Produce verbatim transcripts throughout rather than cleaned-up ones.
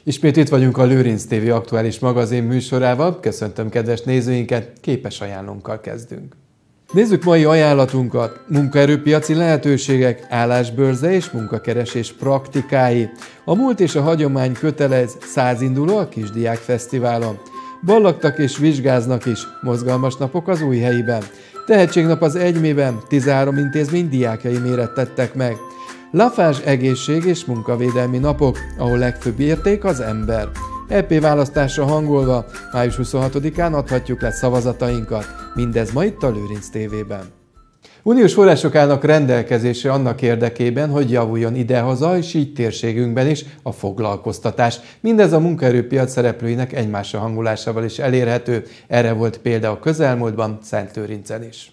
Ismét itt vagyunk a Lőrinc té vé aktuális magazin műsorával. Köszöntöm kedves nézőinket, képes ajánlónkkal kezdünk. Nézzük mai ajánlatunkat. Munkaerőpiaci lehetőségek, állásbörze és munkakeresés praktikái. A múlt és a hagyomány kötelez, száz induló a Kisdiák Fesztiválon. Ballagtak és vizsgáznak is, mozgalmas napok az Újhelyiben. Tehetségnap az Egymében, tizenhárom intézmény diákjai mérettettek meg. Lafás egészség és munkavédelmi napok, ahol legfőbb érték az ember. é pé választásra hangolva, május huszonhatodikán adhatjuk le szavazatainkat. Mindez ma itt a Lőrinc té vében. Uniós források állnak rendelkezésre annak érdekében, hogy javuljon idehaza, és így térségünkben is a foglalkoztatás. Mindez a munkaerőpiac szereplőinek egymásra hangolásával is elérhető. Erre volt példa a közelmúltban Szentlőrincen is.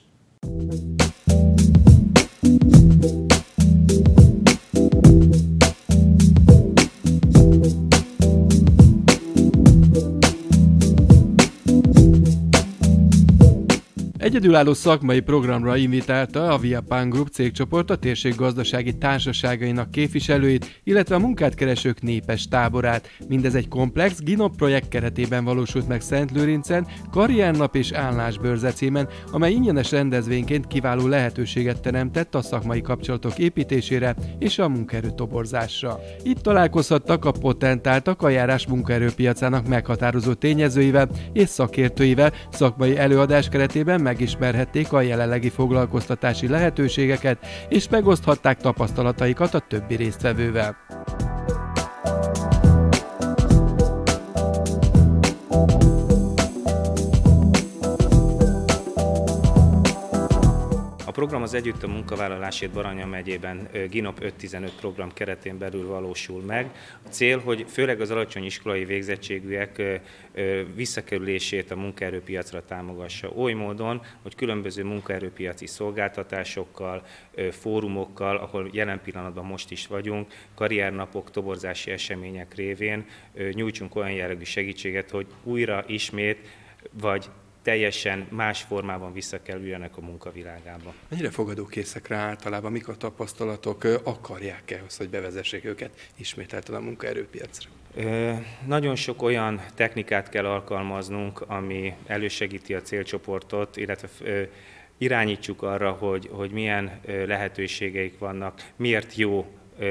Egyedülálló szakmai programra invitálta a Viapan Group cégcsoport a térség gazdasági társaságainak képviselőit, illetve a munkát keresők népes táborát. Mindez egy komplex GINOP projekt keretében valósult meg Szentlőrincen, Karriernap és Állásbörze címen, amely ingyenes rendezvényként kiváló lehetőséget teremtett a szakmai kapcsolatok építésére és a munkaerő toborzásra. Itt találkozhattak a potentáltak a járás munkaerőpiacának meghatározó tényezőivel és szakértőivel, szakmai előadás keretében megismerhették a jelenlegi foglalkoztatási lehetőségeket, és megoszthatták tapasztalataikat a többi résztvevővel. A program az Együtt a munkavállalásért Baranya megyében GINOP ötszáztizenöt program keretén belül valósul meg. A cél, hogy főleg az alacsony iskolai végzettségűek visszakerülését a munkaerőpiacra támogassa. Oly módon, hogy különböző munkaerőpiaci szolgáltatásokkal, fórumokkal, ahol jelen pillanatban most is vagyunk, karriernapok, toborzási események révén nyújtsunk olyan jellegű segítséget, hogy újra, ismét, vagy teljesen más formában visszakerüljenek a munkavilágába. Mennyire fogadókészek rá általában, mik a tapasztalatok, akarják-e azt, hogy bevezessék őket ismételten a munkaerőpiacra? Ö, nagyon sok olyan technikát kell alkalmaznunk, ami elősegíti a célcsoportot, illetve ö, irányítsuk arra, hogy, hogy milyen ö, lehetőségeik vannak, miért jó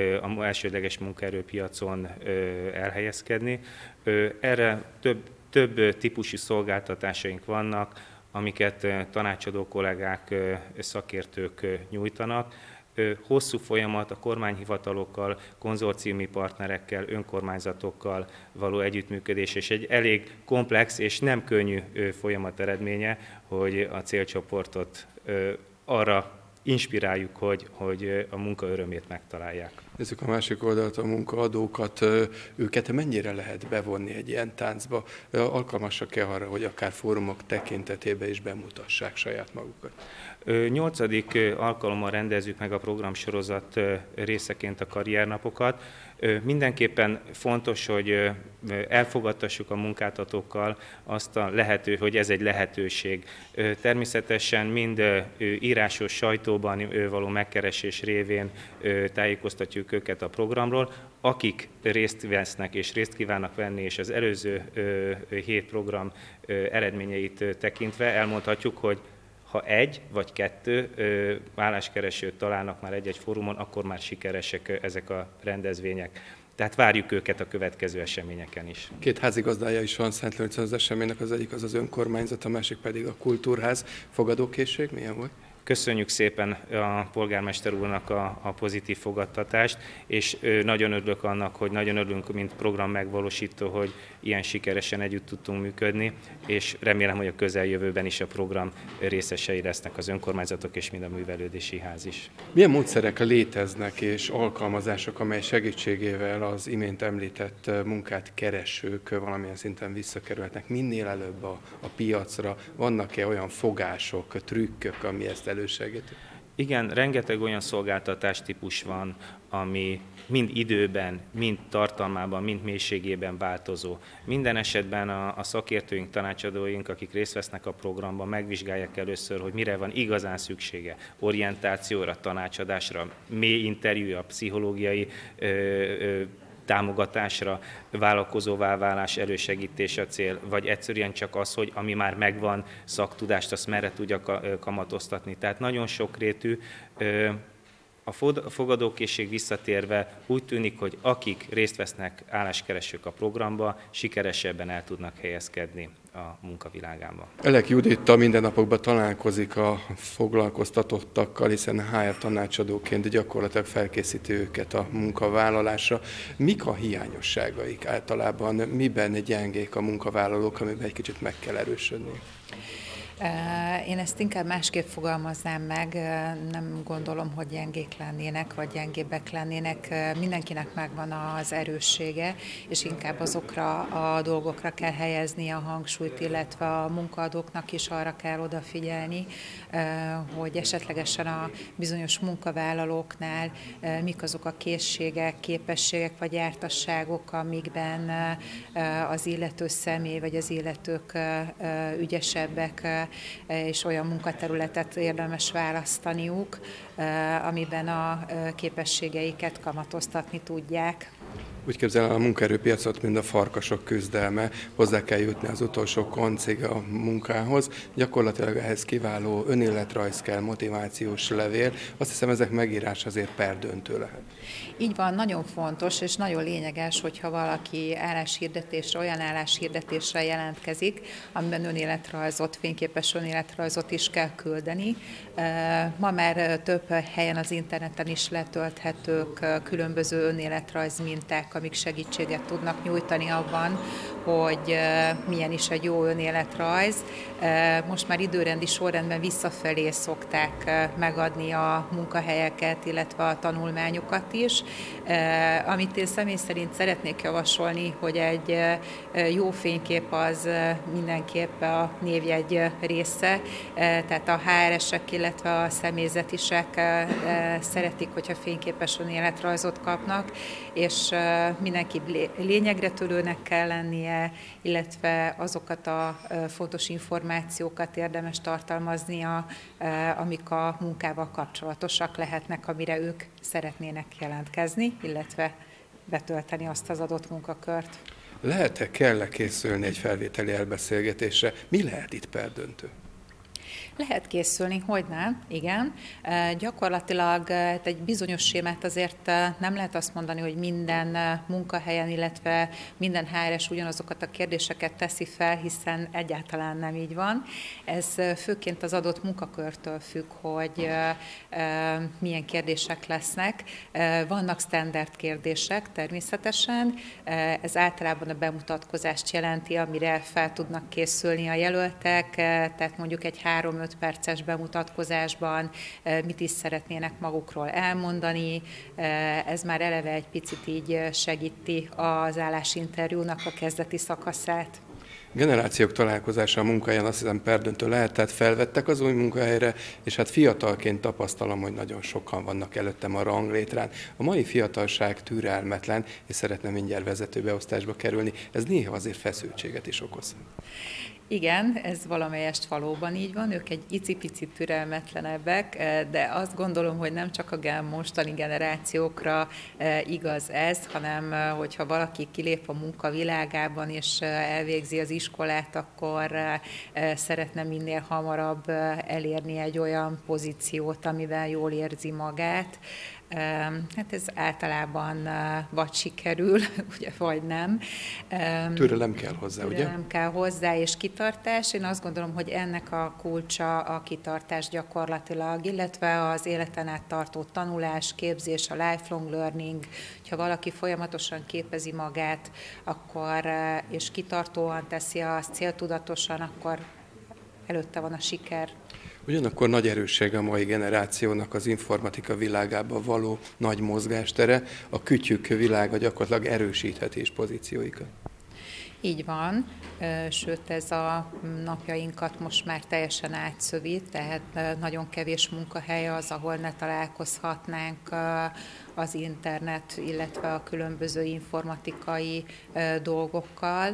a elsődleges munkaerőpiacon ö, elhelyezkedni. Ö, erre több Több típusú szolgáltatásaink vannak, amiket tanácsadó kollégák, szakértők nyújtanak. Hosszú folyamat a kormányhivatalokkal, konzorciumi partnerekkel, önkormányzatokkal való együttműködés, és egy elég komplex és nem könnyű folyamat eredménye, hogy a célcsoportot arra inspiráljuk, hogy, hogy a munka örömét megtalálják. Nézzük a másik oldalt, a munkaadókat, őket mennyire lehet bevonni egy ilyen táncba? Alkalmasak-e arra, hogy akár fórumok tekintetében is bemutassák saját magukat? Nyolcadik alkalommal rendezzük meg a programsorozat részeként a karriernapokat. Mindenképpen fontos, hogy elfogadtassuk a munkáltatókkal azt a lehető, hogy ez egy lehetőség. Természetesen mind írásos sajtóban való megkeresés révén tájékoztatjuk őket a programról. Akik részt vesznek és részt kívánnak venni, és az előző hét program eredményeit tekintve elmondhatjuk, hogy ha egy vagy kettő álláskeresőt találnak már egy-egy fórumon, akkor már sikeresek ezek a rendezvények. Tehát várjuk őket a következő eseményeken is. Két házigazdája is van Szentlőrincen az eseménynek, az egyik az az önkormányzat, a másik pedig a kultúrház. Fogadókészség milyen volt? Köszönjük szépen a polgármester úrnak a, a pozitív fogadtatást, és nagyon örülök annak, hogy nagyon örülünk, mint program megvalósító, hogy ilyen sikeresen együtt tudtunk működni, és remélem, hogy a közeljövőben is a program részesei lesznek az önkormányzatok és mind a művelődési ház is. Milyen módszerek léteznek és alkalmazások, amely segítségével az imént említett munkát keresők valamilyen szinten visszakerülhetnek minél előbb a, a piacra? Vannak-e olyan fogások, trükkök, ami ezt elősegíti? Igen, rengeteg olyan szolgáltatástípus van, ami mind időben, mind tartalmában, mind mélységében változó. Minden esetben a, a szakértőink, tanácsadóink, akik részt vesznek a programban, megvizsgálják először, hogy mire van igazán szüksége. Orientációra, tanácsadásra, mély interjúra, pszichológiai ö, ö, támogatásra, vállalkozóvá válás elősegítése a cél, vagy egyszerűen csak az, hogy ami már megvan, szaktudást, azt merre tudja kamatoztatni. Tehát nagyon sokrétű. A fogadókészség visszatérve úgy tűnik, hogy akik részt vesznek álláskeresők a programba, sikeresebben el tudnak helyezkedni a munkavilágába. Elek Judit a mindennapokban találkozik a foglalkoztatottakkal, hiszen há er tanácsadóként gyakorlatilag felkészíti őket a munkavállalásra. Mik a hiányosságaik általában? Miben gyengék a munkavállalók, amiben egy kicsit meg kell erősödni? Én ezt inkább másképp fogalmaznám meg, nem gondolom, hogy gyengék lennének, vagy gyengébbek lennének. Mindenkinek megvan az erőssége, és inkább azokra a dolgokra kell helyezni a hangsúlyt, illetve a munkaadóknak is arra kell odafigyelni, hogy esetlegesen a bizonyos munkavállalóknál mik azok a készségek, képességek vagy jártasságok, amikben az illető személy vagy az illetők ügyesebbek, és olyan munkaterületet érdemes választaniuk, amiben a képességeiket kamatoztatni tudják. Úgy képzelem, a munkaerőpiacot, mint a farkasok küzdelme, hozzá kell jutni az utolsó koncig a munkához. Gyakorlatilag ehhez kiváló önéletrajz kell, motivációs levél. Azt hiszem, ezek megírás azért perdöntő lehet. Így van, nagyon fontos és nagyon lényeges, hogyha valaki álláshirdetésre, olyan álláshirdetésre jelentkezik, amiben önéletrajzot, fényképes önéletrajzot is kell küldeni. Ma már több helyen az interneten is letölthetők különböző önéletrajz minták, amik segítséget tudnak nyújtani abban, hogy milyen is egy jó önéletrajz. Most már időrendi sorrendben visszafelé szokták megadni a munkahelyeket, illetve a tanulmányokat is. Amit én személy szerint szeretnék javasolni, hogy egy jó fénykép az mindenképp a névjegy része, tehát a há er esek, illetve a személyzetisek szeretik, hogyha fényképes önéletrajzot kapnak, és mindenki lényegre törőnek kell lennie, illetve azokat a fontos információkat érdemes tartalmaznia, amik a munkával kapcsolatosak lehetnek, amire ők szeretnének jelentkezni, illetve betölteni azt az adott munkakört. Lehet-e, kell-e készülni egy felvételi elbeszélgetésre? Mi lehet itt perdöntő? Lehet készülni, hogyne, igen. E, gyakorlatilag egy bizonyos sémát azért nem lehet azt mondani, hogy minden munkahelyen, illetve minden há er es ugyanazokat a kérdéseket teszi fel, hiszen egyáltalán nem így van. Ez főként az adott munkakörtől függ, hogy e, e, milyen kérdések lesznek. E, vannak standard kérdések természetesen, e, ez általában a bemutatkozást jelenti, amire fel tudnak készülni a jelöltek, e, tehát mondjuk egy három-öt perces bemutatkozásban mit is szeretnének magukról elmondani. Ez már eleve egy picit így segíti az állásinterjúnak a kezdeti szakaszát. Generációk találkozása a munkahelyen azt hiszem perdöntő lehet, tehát felvettek az új munkahelyre, és hát fiatalként tapasztalom, hogy nagyon sokan vannak előttem a ranglétrán. A mai fiatalság türelmetlen, és szeretne mindjárt vezetőbeosztásba kerülni. Ez néha azért feszültséget is okoz. Igen, ez valamelyest valóban így van, ők egy icipicit türelmetlenebbek, de azt gondolom, hogy nem csak a mostani generációkra igaz ez, hanem hogyha valaki kilép a munkavilágában és elvégzi az iskolát, akkor szeretne minél hamarabb elérni egy olyan pozíciót, amivel jól érzi magát. Hát ez általában vagy sikerül, ugye, vagy nem. Türelem kell hozzá, ugye? Türelem kell hozzá, és kitartás. Én azt gondolom, hogy ennek a kulcsa a kitartás gyakorlatilag, illetve az életen át tartó tanulás, képzés, a lifelong learning. Ha valaki folyamatosan képezi magát, akkor, és kitartóan teszi azt, céltudatosan, akkor előtte van a siker. Ugyanakkor nagy erőssége a mai generációnak az informatika világába való nagy mozgástere, a kütyük világa gyakorlatilag erősítheti is pozícióikat. Így van, sőt ez a napjainkat most már teljesen átszövi, tehát nagyon kevés munkahely az, ahol ne találkozhatnánk az internet, illetve a különböző informatikai dolgokkal,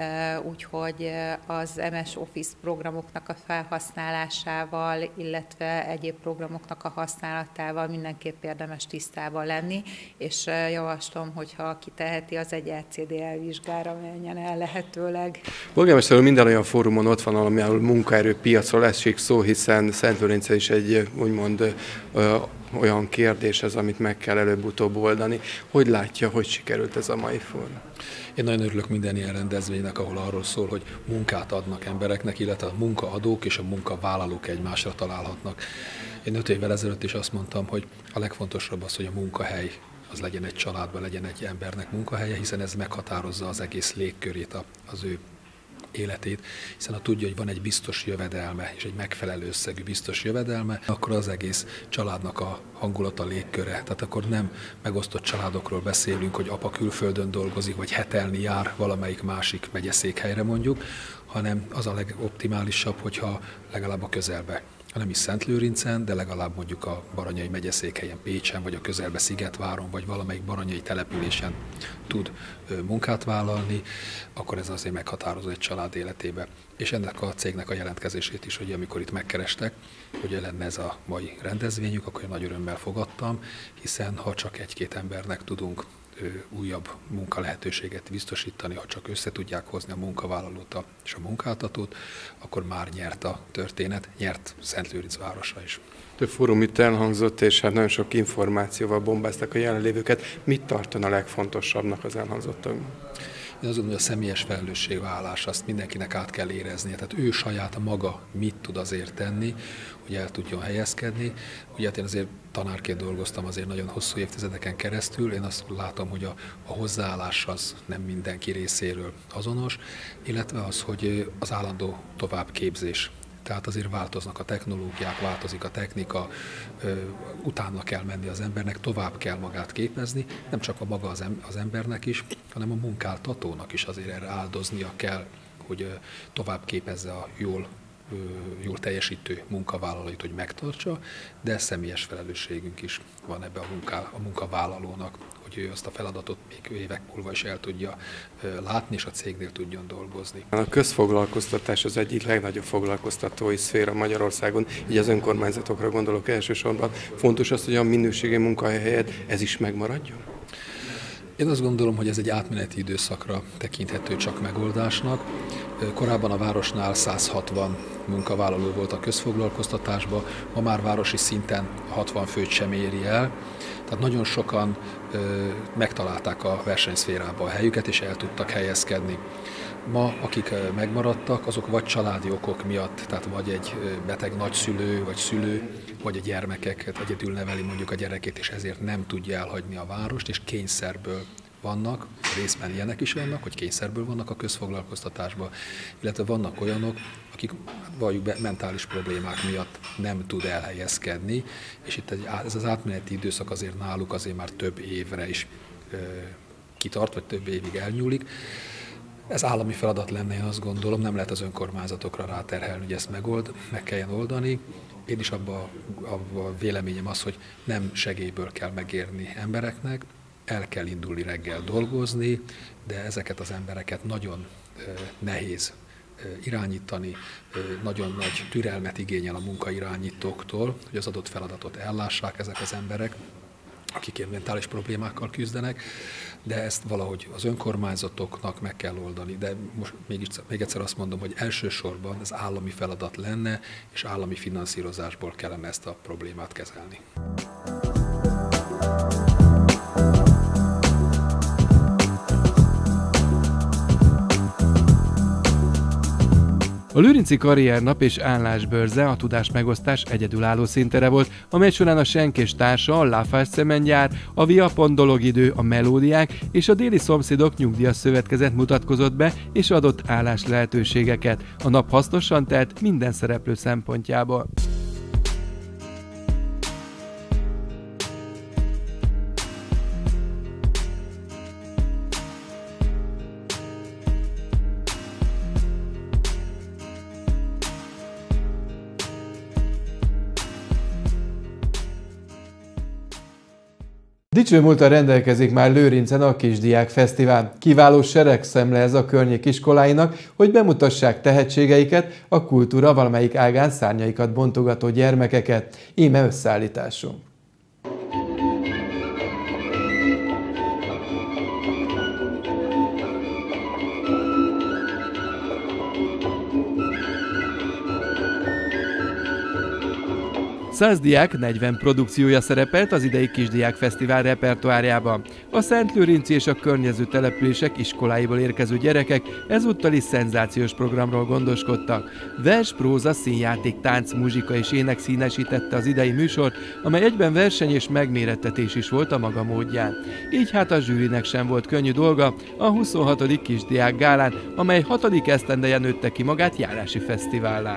úgyhogy az em es Office programoknak a felhasználásával, illetve egyéb programoknak a használatával mindenképp érdemes tisztában lenni, és javaslom, hogyha aki teheti, az egy er cé dé el vizsgára menjen el lehetőleg. Polgármester úr, minden olyan fórumon ott van, ahol munkaerőpiacról esik szó, hiszen Szentlőrince is egy úgymond ö, olyan kérdés ez, amit meg kell előbb-utóbb oldani. Hogy látja, hogy sikerült ez a mai fórum? Én nagyon örülök minden ilyen rendezvénynek, ahol arról szól, hogy munkát adnak embereknek, illetve a munkaadók és a munkavállalók egymásra találhatnak. Én öt évvel ezelőtt is azt mondtam, hogy a legfontosabb az, hogy a munkahely az legyen egy családban, legyen egy embernek munkahelye, hiszen ez meghatározza az egész légkörét, az ő életét, hiszen ha tudja, hogy van egy biztos jövedelme, és egy megfelelő összegű biztos jövedelme, akkor az egész családnak a hangulata, légköre. Tehát akkor nem megosztott családokról beszélünk, hogy apa külföldön dolgozik, vagy hetelni jár valamelyik másik megyeszékhelyre mondjuk, hanem az a legoptimálisabb, hogyha legalább a közelbe, ha nem is Szentlőrincen, de legalább mondjuk a Baranyai megyeszékhelyen, Pécsen, vagy a közelbe Szigetváron, vagy valamelyik baranyai településen tud munkát vállalni, akkor ez azért meghatározó egy család életébe. És ennek a cégnek a jelentkezését is, hogy amikor itt megkerestek, hogy lenne ez a mai rendezvényük, akkor én nagy örömmel fogadtam, hiszen ha csak egy-két embernek tudunk újabb munkalehetőséget biztosítani, ha csak össze tudják hozni a munkavállalót és a munkáltatót, akkor már nyert a történet, nyert Szentlőrinc városa is. Több fórum itt elhangzott, és hát nagyon sok információval bombázták a jelenlévőket. Mit tartana a legfontosabbnak az elhangzottakban? Én azt gondolom, hogy a személyes felelősségvállalás, azt mindenkinek át kell éreznie. Tehát ő saját maga mit tud azért tenni, hogy el tudjon helyezkedni. Ugye hát én azért tanárként dolgoztam azért nagyon hosszú évtizedeken keresztül. Én azt látom, hogy a, a hozzáállás az nem mindenki részéről azonos, illetve az, hogy az állandó továbbképzés. Tehát azért változnak a technológiák, változik a technika, utána kell menni az embernek, tovább kell magát képezni, nem csak a maga az embernek is, hanem a munkáltatónak is azért erre áldoznia kell, hogy tovább képezze a jól, jól teljesítő munkavállalóit, hogy megtartsa, de személyes felelősségünk is van ebbe a, munká, a munkavállalónak, hogy ő azt a feladatot még évek múlva is el tudja látni, és a cégnél tudjon dolgozni. A közfoglalkoztatás az egyik legnagyobb foglalkoztatói szféra Magyarországon, így az önkormányzatokra gondolok elsősorban. Fontos az, hogy a minőségi munkahely helyett ez is megmaradjon? Én azt gondolom, hogy ez egy átmeneti időszakra tekinthető csak megoldásnak. Korábban a városnál száz hatvan munkavállaló volt a közfoglalkoztatásban, ma már városi szinten hatvan főt sem éri el. Tehát nagyon sokan ö, megtalálták a versenyszférában a helyüket, és el tudtak helyezkedni. Ma, akik megmaradtak, azok vagy családi okok miatt, tehát vagy egy beteg nagyszülő, vagy szülő, vagy a gyermekeket egyedül neveli mondjuk a gyerekét, és ezért nem tudja elhagyni a várost, és kényszerből vannak, részben ilyenek is vannak, hogy kényszerből vannak a közfoglalkoztatásban, illetve vannak olyanok, akik valljuk be, mentális problémák miatt nem tud elhelyezkedni, és itt ez az átmeneti időszak azért náluk azért már több évre is ö, kitart, vagy több évig elnyúlik. Ez állami feladat lenne, én azt gondolom, nem lehet az önkormányzatokra ráterhelni, hogy ezt megold, meg kelljen oldani. Én is abban abba a véleményem az, hogy nem segélyből kell megérni embereknek, el kell indulni reggel dolgozni, de ezeket az embereket nagyon nehéz irányítani, nagyon nagy türelmet igényel a munkairányítóktól, hogy az adott feladatot ellássák ezek az emberek, akik ilyen mentális problémákkal küzdenek, de ezt valahogy az önkormányzatoknak meg kell oldani. De most még, még egyszer azt mondom, hogy elsősorban ez állami feladat lenne, és állami finanszírozásból kellene ezt a problémát kezelni. A Lőrinci Karriernap és Állásbörze a tudásmegosztás egyedülálló szintere volt, amely során a Schenk és társa, a Lafarge Cementgyár, a Viapont Dologidő, a Melódiák és a Déli Szomszédok Nyugdíjas Szövetkezet mutatkozott be és adott állás lehetőségeket. A nap hasznosan telt minden szereplő szempontjából. Dicső múlttal rendelkezik már Lőrincen a Kisdiák Fesztivál. Kiváló seregszemle ez a környék iskoláinak, hogy bemutassák tehetségeiket, a kultúra valamelyik ágán szárnyaikat bontogató gyermekeket. Íme összeállításunk. száz diák, negyven produkciója szerepelt az idei Kisdiák Fesztivál repertoárjában. A Szentlőrinci és a környező települések iskoláiból érkező gyerekek ezúttal is szenzációs programról gondoskodtak. Vers, próza, színjáték, tánc, muzsika és ének színesítette az idei műsort, amely egyben verseny és megmérettetés is volt a maga módján. Így hát a zsűrinek sem volt könnyű dolga a huszonhatodik Kisdiák Gálán, amely hatodik esztendeje nőtte ki magát járási fesztivállá.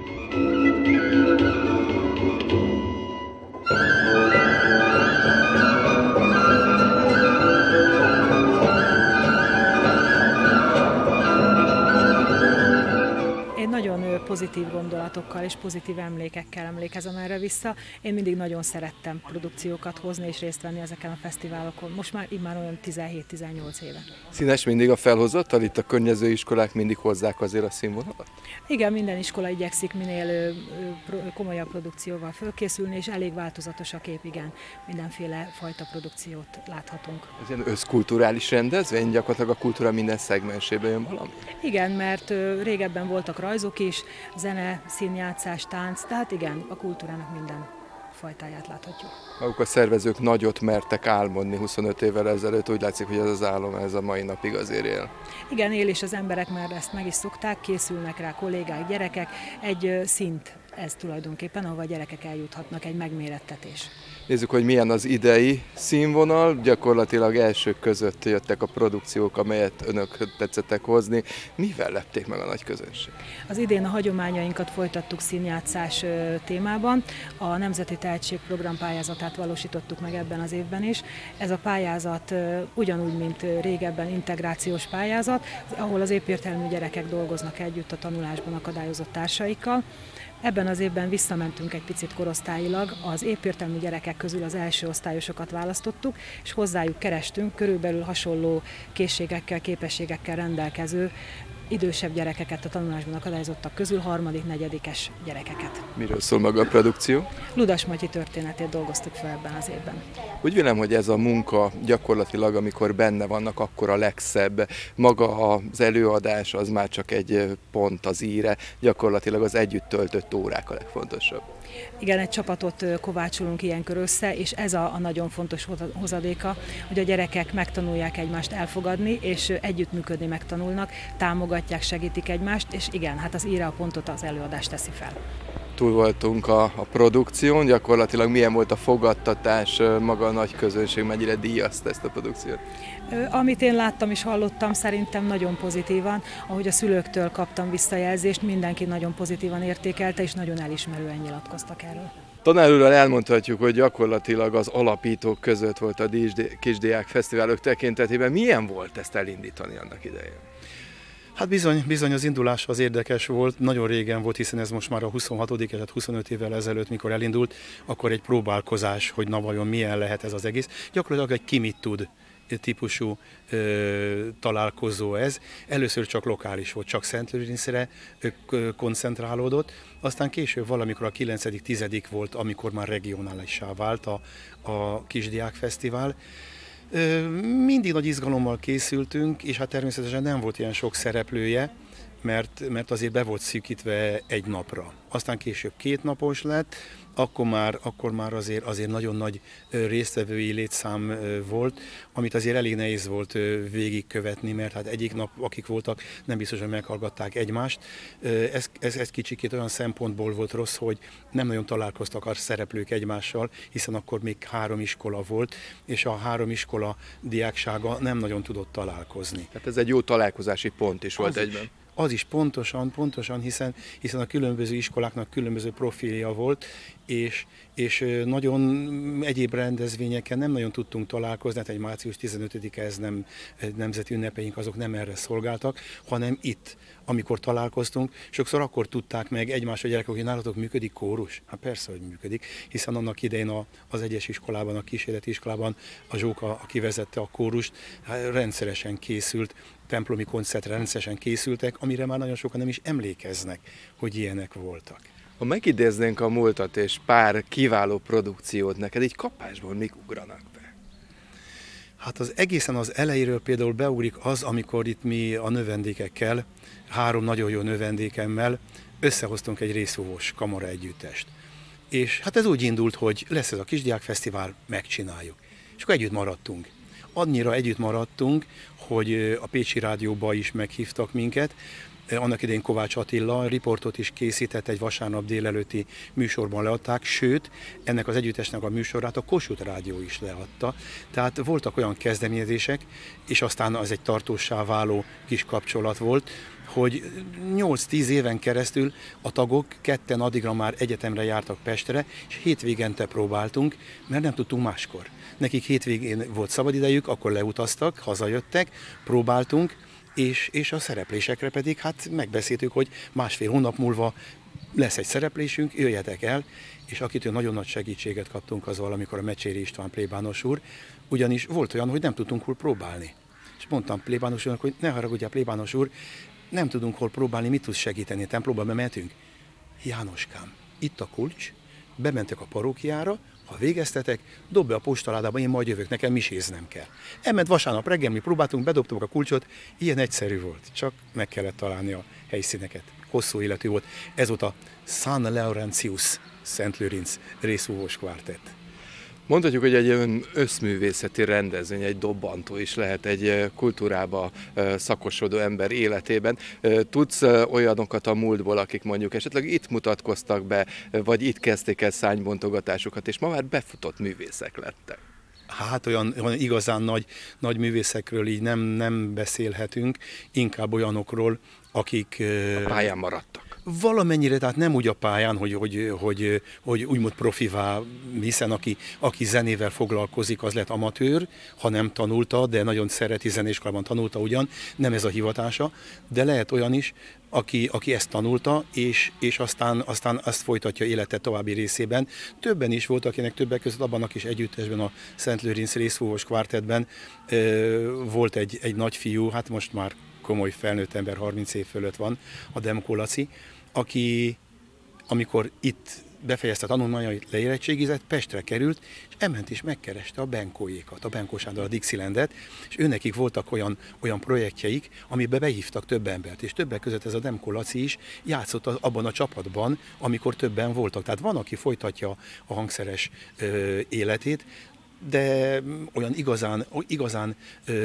Nagyon pozitív gondolatokkal és pozitív emlékekkel emlékezem erre vissza. Én mindig nagyon szerettem produkciókat hozni és részt venni ezeken a fesztiválokon. Most már immár olyan tizenhét-tizennyolc éve. Színes mindig a felhozatal? Itt a környező iskolák mindig hozzák azért a színvonalat? Igen, minden iskola igyekszik minél komolyabb produkcióval fölkészülni, és elég változatos a kép, igen. Mindenféle fajta produkciót láthatunk. Ez ilyen összkulturális rendezvény? Gyakorlatilag a kultúra minden szegmensében jön valami? Igen, mert régebben voltak rajzok is, zene, színjátszás, tánc, tehát igen, a kultúrának minden fajtáját láthatjuk. Maguk a szervezők nagyot mertek álmodni huszonöt évvel ezelőtt, úgy látszik, hogy ez az álom ez a mai napig azért él. Igen, él, és az emberek már ezt meg is szokták, készülnek rá kollégák, gyerekek, egy szint ez tulajdonképpen, ahova a gyerekek eljuthatnak, egy megmérettetés. Nézzük, hogy milyen az idei színvonal. Gyakorlatilag elsők között jöttek a produkciók, amelyet önök tetszettek hozni. Mivel lepték meg a nagy közönség? Az idén a hagyományainkat folytattuk színjátszás témában. A Nemzeti Tehetségprogram pályázatát valósítottuk meg ebben az évben is. Ez a pályázat ugyanúgy, mint régebben integrációs pályázat, ahol az épértelmű gyerekek dolgoznak együtt a tanulásban akadályozott társaikkal. Ebben az évben visszamentünk egy picit korosztályilag, az épértelmű gyerekek közül az első osztályosokat választottuk, és hozzájuk kerestünk körülbelül hasonló készségekkel, képességekkel rendelkező idősebb gyerekeket, a tanulásban akadályozottak közül, harmadik, negyedikes gyerekeket. Miről szól maga a produkció? Ludas Matyi történetét dolgoztuk fel ebben az évben. Úgy vélem, hogy ez a munka gyakorlatilag, amikor benne vannak, akkor a legszebb. Maga az előadás az már csak egy pont az íre, gyakorlatilag az együtt töltött órák a legfontosabb. Igen, egy csapatot kovácsolunk ilyenkor össze, és ez a, a nagyon fontos hozadéka, hogy a gyerekek megtanulják egymást elfogadni, és együttműködni megtanulnak, támogatják, segítik egymást, és igen, hát az íre a pontot az előadás teszi fel. Túl voltunk a, a produkción, gyakorlatilag milyen volt a fogadtatás, maga a nagy közönség, mennyire díjazta ezt a produkciót? Amit én láttam és hallottam, szerintem nagyon pozitívan, ahogy a szülőktől kaptam visszajelzést, mindenki nagyon pozitívan értékelte, és nagyon elismerően nyilatkoztak erről. Tanár úrral elmondhatjuk, hogy gyakorlatilag az alapítók között volt a Kisdiák Fesztiválok tekintetében. Milyen volt ezt elindítani annak idején? Hát bizony, bizony az indulás az érdekes volt, nagyon régen volt, hiszen ez most már a huszonhatodik, tehát huszonöt évvel ezelőtt, mikor elindult, akkor egy próbálkozás, hogy na vajon milyen lehet ez az egész. Gyakorlatilag egy ki mit tud típusú ö, találkozó ez. Először csak lokális volt, csak Szentlőrincre koncentrálódott, aztán később valamikor a kilencedik tizedik volt, amikor már regionálissá vált a, a Kisdiák Fesztivál. Mindig nagy izgalommal készültünk, és hát természetesen nem volt ilyen sok szereplője, mert, mert azért be volt szűkítve egy napra. Aztán később két napos lett, akkor már, akkor már azért, azért nagyon nagy résztvevői létszám volt, amit azért elég nehéz volt végigkövetni, mert hát egyik nap, akik voltak, nem biztos, hogy meghallgatták egymást. Ez, ez, ez kicsikét olyan szempontból volt rossz, hogy nem nagyon találkoztak a szereplők egymással, hiszen akkor még három iskola volt, és a három iskola diáksága nem nagyon tudott találkozni. Tehát ez egy jó találkozási pont is volt az egyben. Is. Az is pontosan, pontosan, hiszen, hiszen a különböző iskoláknak különböző profilja volt, és, és nagyon egyéb rendezvényeken nem nagyon tudtunk találkozni, hát egy március tizenötödike, ez nem nemzeti ünnepeink, azok nem erre szolgáltak, hanem itt, amikor találkoztunk, sokszor akkor tudták meg egymás a gyerekek, hogy nálatok működik kórus? Hát persze, hogy működik, hiszen annak idején a, az egyes iskolában, a kísérleti iskolában a Zsóka, aki vezette a kórust, hát rendszeresen készült, templomi koncertre rendszeresen készültek, amire már nagyon sokan nem is emlékeznek, hogy ilyenek voltak. Ha megidéznénk a múltat és pár kiváló produkciót, neked így kapásból mik ugranak be? Hát az egészen az elejéről például beugrik az, amikor itt mi a növendékekkel, három nagyon jó növendékemmel összehoztunk egy részfúvós kamara együttest. És hát ez úgy indult, hogy lesz ez a kisdiákfesztivál, megcsináljuk. És akkor együtt maradtunk. Annyira együtt maradtunk, hogy a Pécsi Rádióba is meghívtak minket. Annak idején Kovács Attila riportot is készített, egy vasárnap délelőtti műsorban leadták, sőt, ennek az együttesnek a műsorát a Kossuth Rádió is leadta. Tehát voltak olyan kezdeményezések, és aztán az egy tartóssá váló kis kapcsolat volt, hogy nyolc-tíz éven keresztül a tagok ketten addigra már egyetemre jártak Pestre, és hétvégente próbáltunk, mert nem tudtunk máskor. Nekik hétvégén volt szabadidejük, akkor leutaztak, hazajöttek, próbáltunk, és, és a szereplésekre pedig hát megbeszéltük, hogy másfél hónap múlva lesz egy szereplésünk, jöjjetek el, és akitől nagyon nagy segítséget kaptunk az valamikor a Mecséri István plébános úr, ugyanis volt olyan, hogy nem tudtunk hol próbálni. És mondtam plébános úrnak, hogy ne haragudjál, plébános úr, nem tudunk hol próbálni, mit tudsz segíteni, templomba bementünk. Jánoskám, itt a kulcs, bementek a parókiára, ha végeztetek, dob be a postaládába, én majd jövök, nekem miséznem kell. Elment vasárnap reggel, mi próbáltunk, bedobtuk a kulcsot, ilyen egyszerű volt, csak meg kellett találni a helyszíneket. Hosszú életű volt. Ez volt a San Laurentius Szent Lőrinc részfúvós kvártett. Mondhatjuk, hogy egy összművészeti rendezvény, egy dobbantó is lehet egy kultúrába szakosodó ember életében. Tudsz olyanokat a múltból, akik mondjuk esetleg itt mutatkoztak be, vagy itt kezdték el szánybontogatásukat, és ma már befutott művészek lettek? Hát olyan, olyan igazán nagy, nagy művészekről így nem, nem beszélhetünk, inkább olyanokról, akik a pályán maradtak. Valamennyire, tehát nem úgy a pályán, hogy, hogy, hogy, hogy úgymond profivá, hiszen aki, aki zenével foglalkozik, az lett amatőr, ha nem tanulta, de nagyon szereti, zenéskolában tanulta ugyan, nem ez a hivatása, de lehet olyan is, aki, aki ezt tanulta, és, és aztán, aztán azt folytatja élete további részében. Többen is volt, akinek többek között abban a kis együttesben, a Szent Lőrinc részfúvós kvártettben volt egy, egy nagyfiú, hát most már komoly felnőtt ember, harminc év fölött van, a Demko Laci, aki amikor itt befejezte a tanulmányait, leérettségizett, Pestre került, és elment is megkereste a Benkóékat, a Benkó Sándor, a Dixielandet, és őnekik voltak olyan, olyan projektjeik, amiben behívtak több embert, és többek között ez a Demko Laci is játszott abban a csapatban, amikor többen voltak. Tehát van, aki folytatja a hangszeres ö, életét, de olyan igazán, igazán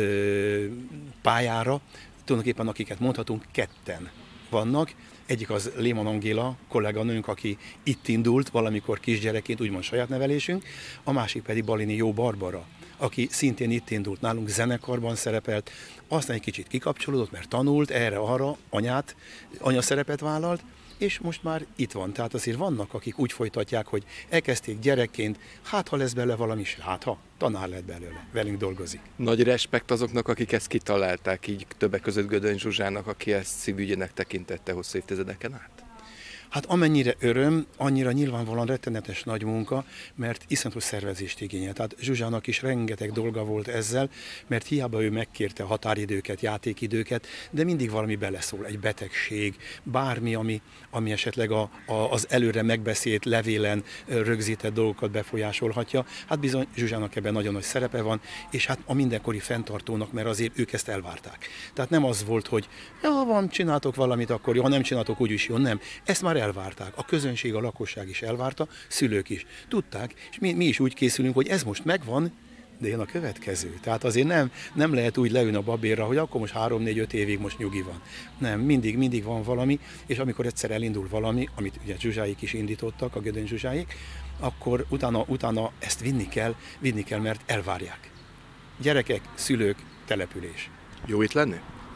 ö, pályára, tulajdonképpen akiket mondhatunk, ketten vannak. Egyik az Léman Angéla, kolléganőnk, aki itt indult valamikor kisgyerekként, úgymond saját nevelésünk, a másik pedig Balini Jó Barbara, aki szintén itt indult, nálunk zenekarban szerepelt, aztán egy kicsit kikapcsolódott, mert tanult erre-arra, anyát, anyaszerepet vállalt, és most már itt van. Tehát azért vannak, akik úgy folytatják, hogy elkezdték gyerekként, hát ha lesz belőle valami, hát ha tanár lett belőle, velünk dolgozik. Nagy respekt azoknak, akik ezt kitalálták, így többek között Gödöny Zsuzsának, aki ezt szívügyének tekintette hosszú évtizedeken át. Hát amennyire öröm, annyira nyilvánvalóan rettenetes nagy munka, mert iszonyatos szervezést igényel. Tehát Zsuzsának is rengeteg dolga volt ezzel, mert hiába ő megkérte határidőket, játékidőket, de mindig valami beleszól, egy betegség, bármi, ami, ami esetleg a, a, az előre megbeszélt levélen rögzített dolgokat befolyásolhatja. Hát bizony Zsuzsának ebben nagyon nagy szerepe van, és hát a mindenkori fenntartónak, mert azért ők ezt elvárták. Tehát nem az volt, hogy ja, van, csináltok valamit, akkor jó, ha nem csináltok, úgyis jó, nem. Ezt már elvárták. A közönség, a lakosság is elvárta, szülők is. Tudták, és mi, mi is úgy készülünk, hogy ez most megvan, de jön a következő. Tehát azért nem, nem lehet úgy leülni a babérra, hogy akkor most három-négy-öt évig most nyugi van. Nem, mindig, mindig van valami, és amikor egyszer elindul valami, amit ugye Zsuzsáik is indítottak, a Gödöny Zsuzsáik, akkor utána, utána ezt vinni kell, vinni kell, mert elvárják. Gyerekek, szülők, település. Jó itt lenni?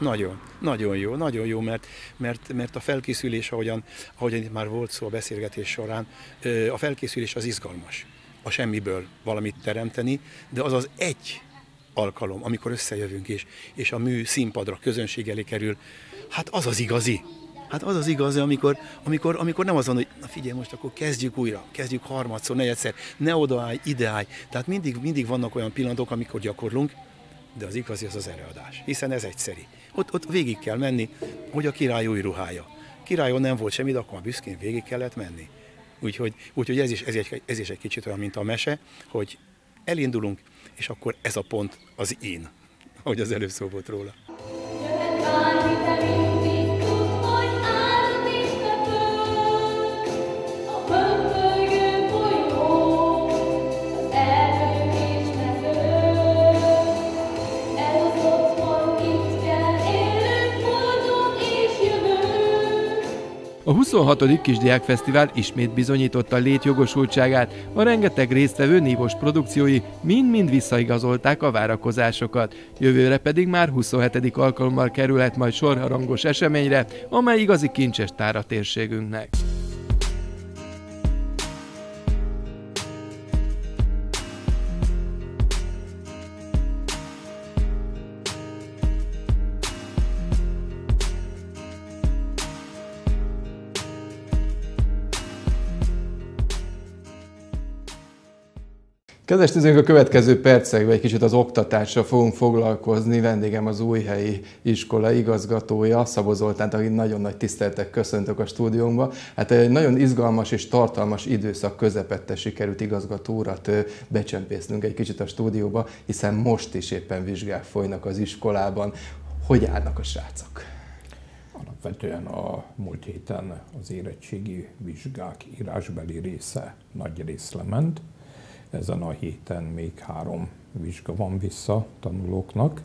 Nagyon, nagyon jó, nagyon jó, mert, mert, mert a felkészülés, ahogyan, ahogyan itt már volt szó a beszélgetés során, a felkészülés az izgalmas. A semmiből valamit teremteni, de az az egy alkalom, amikor összejövünk és, és a mű színpadra, közönség elé kerül, hát az az igazi. Hát az az igazi, amikor, amikor, amikor nem az van, hogy na figyelj, most akkor kezdjük újra, kezdjük harmadszor, negyedszer, ne odaállj, ideállj. Tehát mindig, mindig vannak olyan pillanatok, amikor gyakorlunk, de az igazi az az előadás, hiszen ez egyszeri. Ott, ott végig kell menni, hogy a király új ruhája. Királyon nem volt semmi, de akkor már büszkén végig kellett menni. Úgyhogy, úgyhogy ez, is, ez, egy, ez is egy kicsit olyan, mint a mese, hogy elindulunk, és akkor ez a pont az én, ahogy az előbb szó volt róla. A huszonhatodik Kisdiákfesztivál ismét bizonyította létjogosultságát, a rengeteg résztvevő nívós produkciói mind-mind visszaigazolták a várakozásokat. Jövőre pedig már huszonhetedik alkalommal kerülhet majd sor a rangos eseményre, amely igazi kincses tár a térségünknek. Kedves nézőink, a következő percekben egy kicsit az oktatással fogunk foglalkozni. Vendégem az Újhelyi iskola igazgatója, Szabó Zoltánt, akit nagyon nagy tisztelettel köszöntök a stúdiónkba. Hát egy nagyon izgalmas és tartalmas időszak közepette sikerült igazgató urat becsempésznünk egy kicsit a stúdióba, hiszen most is éppen vizsgák folynak az iskolában. Hogy állnak a srácok? Alapvetően a múlt héten az érettségi vizsgák írásbeli része nagy rész lement. Ezen a héten még három vizsga van vissza tanulóknak.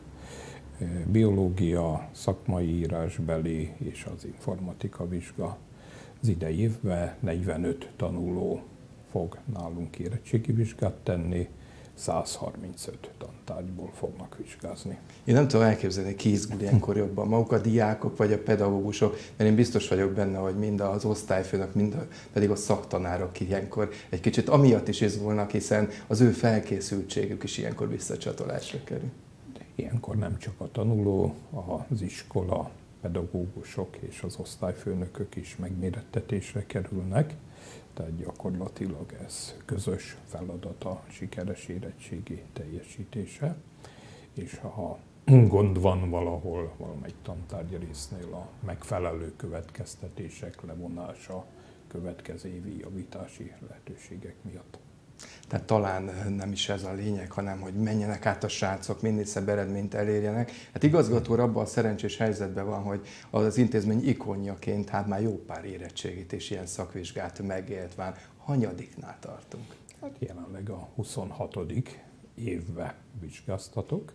Biológia, szakmai írásbeli és az informatika vizsga. Az idei évben negyvenöt tanuló fog nálunk érettségi vizsgát tenni, száz harmincöt tantárgyból fognak vizsgázni. Én nem tudom elképzelni, ki izgul ilyenkor jobban, maguk a diákok vagy a pedagógusok, mert én biztos vagyok benne, hogy mind az osztályfőnök, mind a, pedig a szaktanárok ilyenkor egy kicsit amiatt is izgulnak, hiszen az ő felkészültségük is ilyenkor visszacsatolásra kerül. De ilyenkor nem csak a tanuló, az iskola, pedagógusok és az osztályfőnökök is megmérettetésre kerülnek, tehát gyakorlatilag ez közös feladat a sikeres érettségi teljesítése, és ha gond van valahol, valamelyik tantárgy résznél a megfelelő következtetések levonása következő évi javítási lehetőségek miatt. Tehát talán nem is ez a lényeg, hanem hogy menjenek át a srácok, minél szebb eredményt elérjenek. Hát igazgató abban a szerencsés helyzetben van, hogy az intézmény ikonjaként hát már jó pár érettségit és ilyen szakvizsgát megélt már. Hanyadiknál tartunk? Hát jelenleg a huszonhatodik évbe vizsgáztatok,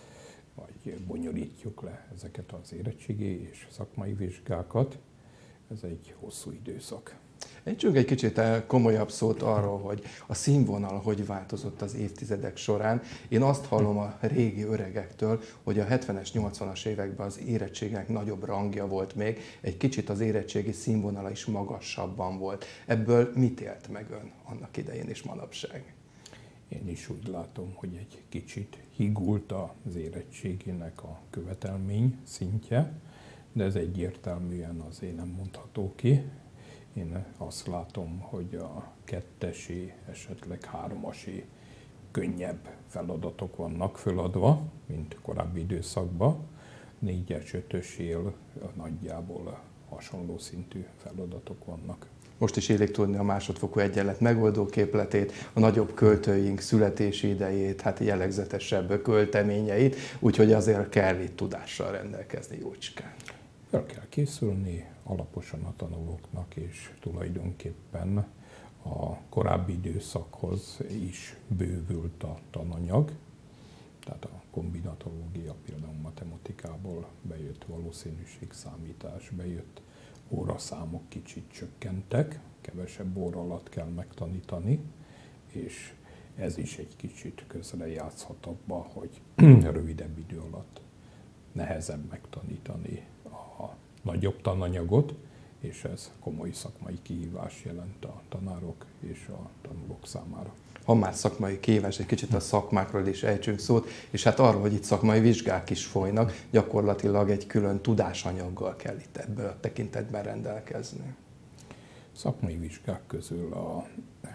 vagy bonyolítjuk le ezeket az érettségi és szakmai vizsgákat. Ez egy hosszú időszak. Ejtsünk egy kicsit komolyabb szót arról, hogy a színvonal hogy változott az évtizedek során. Én azt hallom a régi öregektől, hogy a hetvenes, nyolcvanas években az érettségnek nagyobb rangja volt még, egy kicsit az érettségi színvonala is magasabban volt. Ebből mit élt meg ön annak idején és manapság? Én is úgy látom, hogy egy kicsit higult az érettségének a követelmény szintje, de ez egyértelműen azért nem mondható ki. Én azt látom, hogy a kettesi, esetleg hármasi könnyebb feladatok vannak föladva, mint korábbi időszakban. Négyes, ötösél nagyjából hasonló szintű feladatok vannak. Most is élik tudni a másodfokú egyenlet megoldó képletét, a nagyobb költőink születési idejét, hát jellegzetesebb költeményeit, úgyhogy azért kell itt tudással rendelkezni jócskán. El kell készülni alaposan a tanulóknak, és tulajdonképpen a korábbi időszakhoz is bővült a tananyag. Tehát a kombinatológia, például matematikából bejött, valószínűségszámítás bejött, óraszámok kicsit csökkentek, kevesebb óra alatt kell megtanítani, és ez is egy kicsit közrejátszhat abba, hogy rövidebb idő alatt nehezebb megtanítani a nagyobb tananyagot, és ez komoly szakmai kihívás jelent a tanárok és a tanulók számára. Ha már szakmai kihívás, egy kicsit a szakmákról is ejtsünk szót, és hát arról, hogy itt szakmai vizsgák is folynak, gyakorlatilag egy külön tudásanyaggal kell itt ebből a tekintetben rendelkezni. Szakmai vizsgák közül a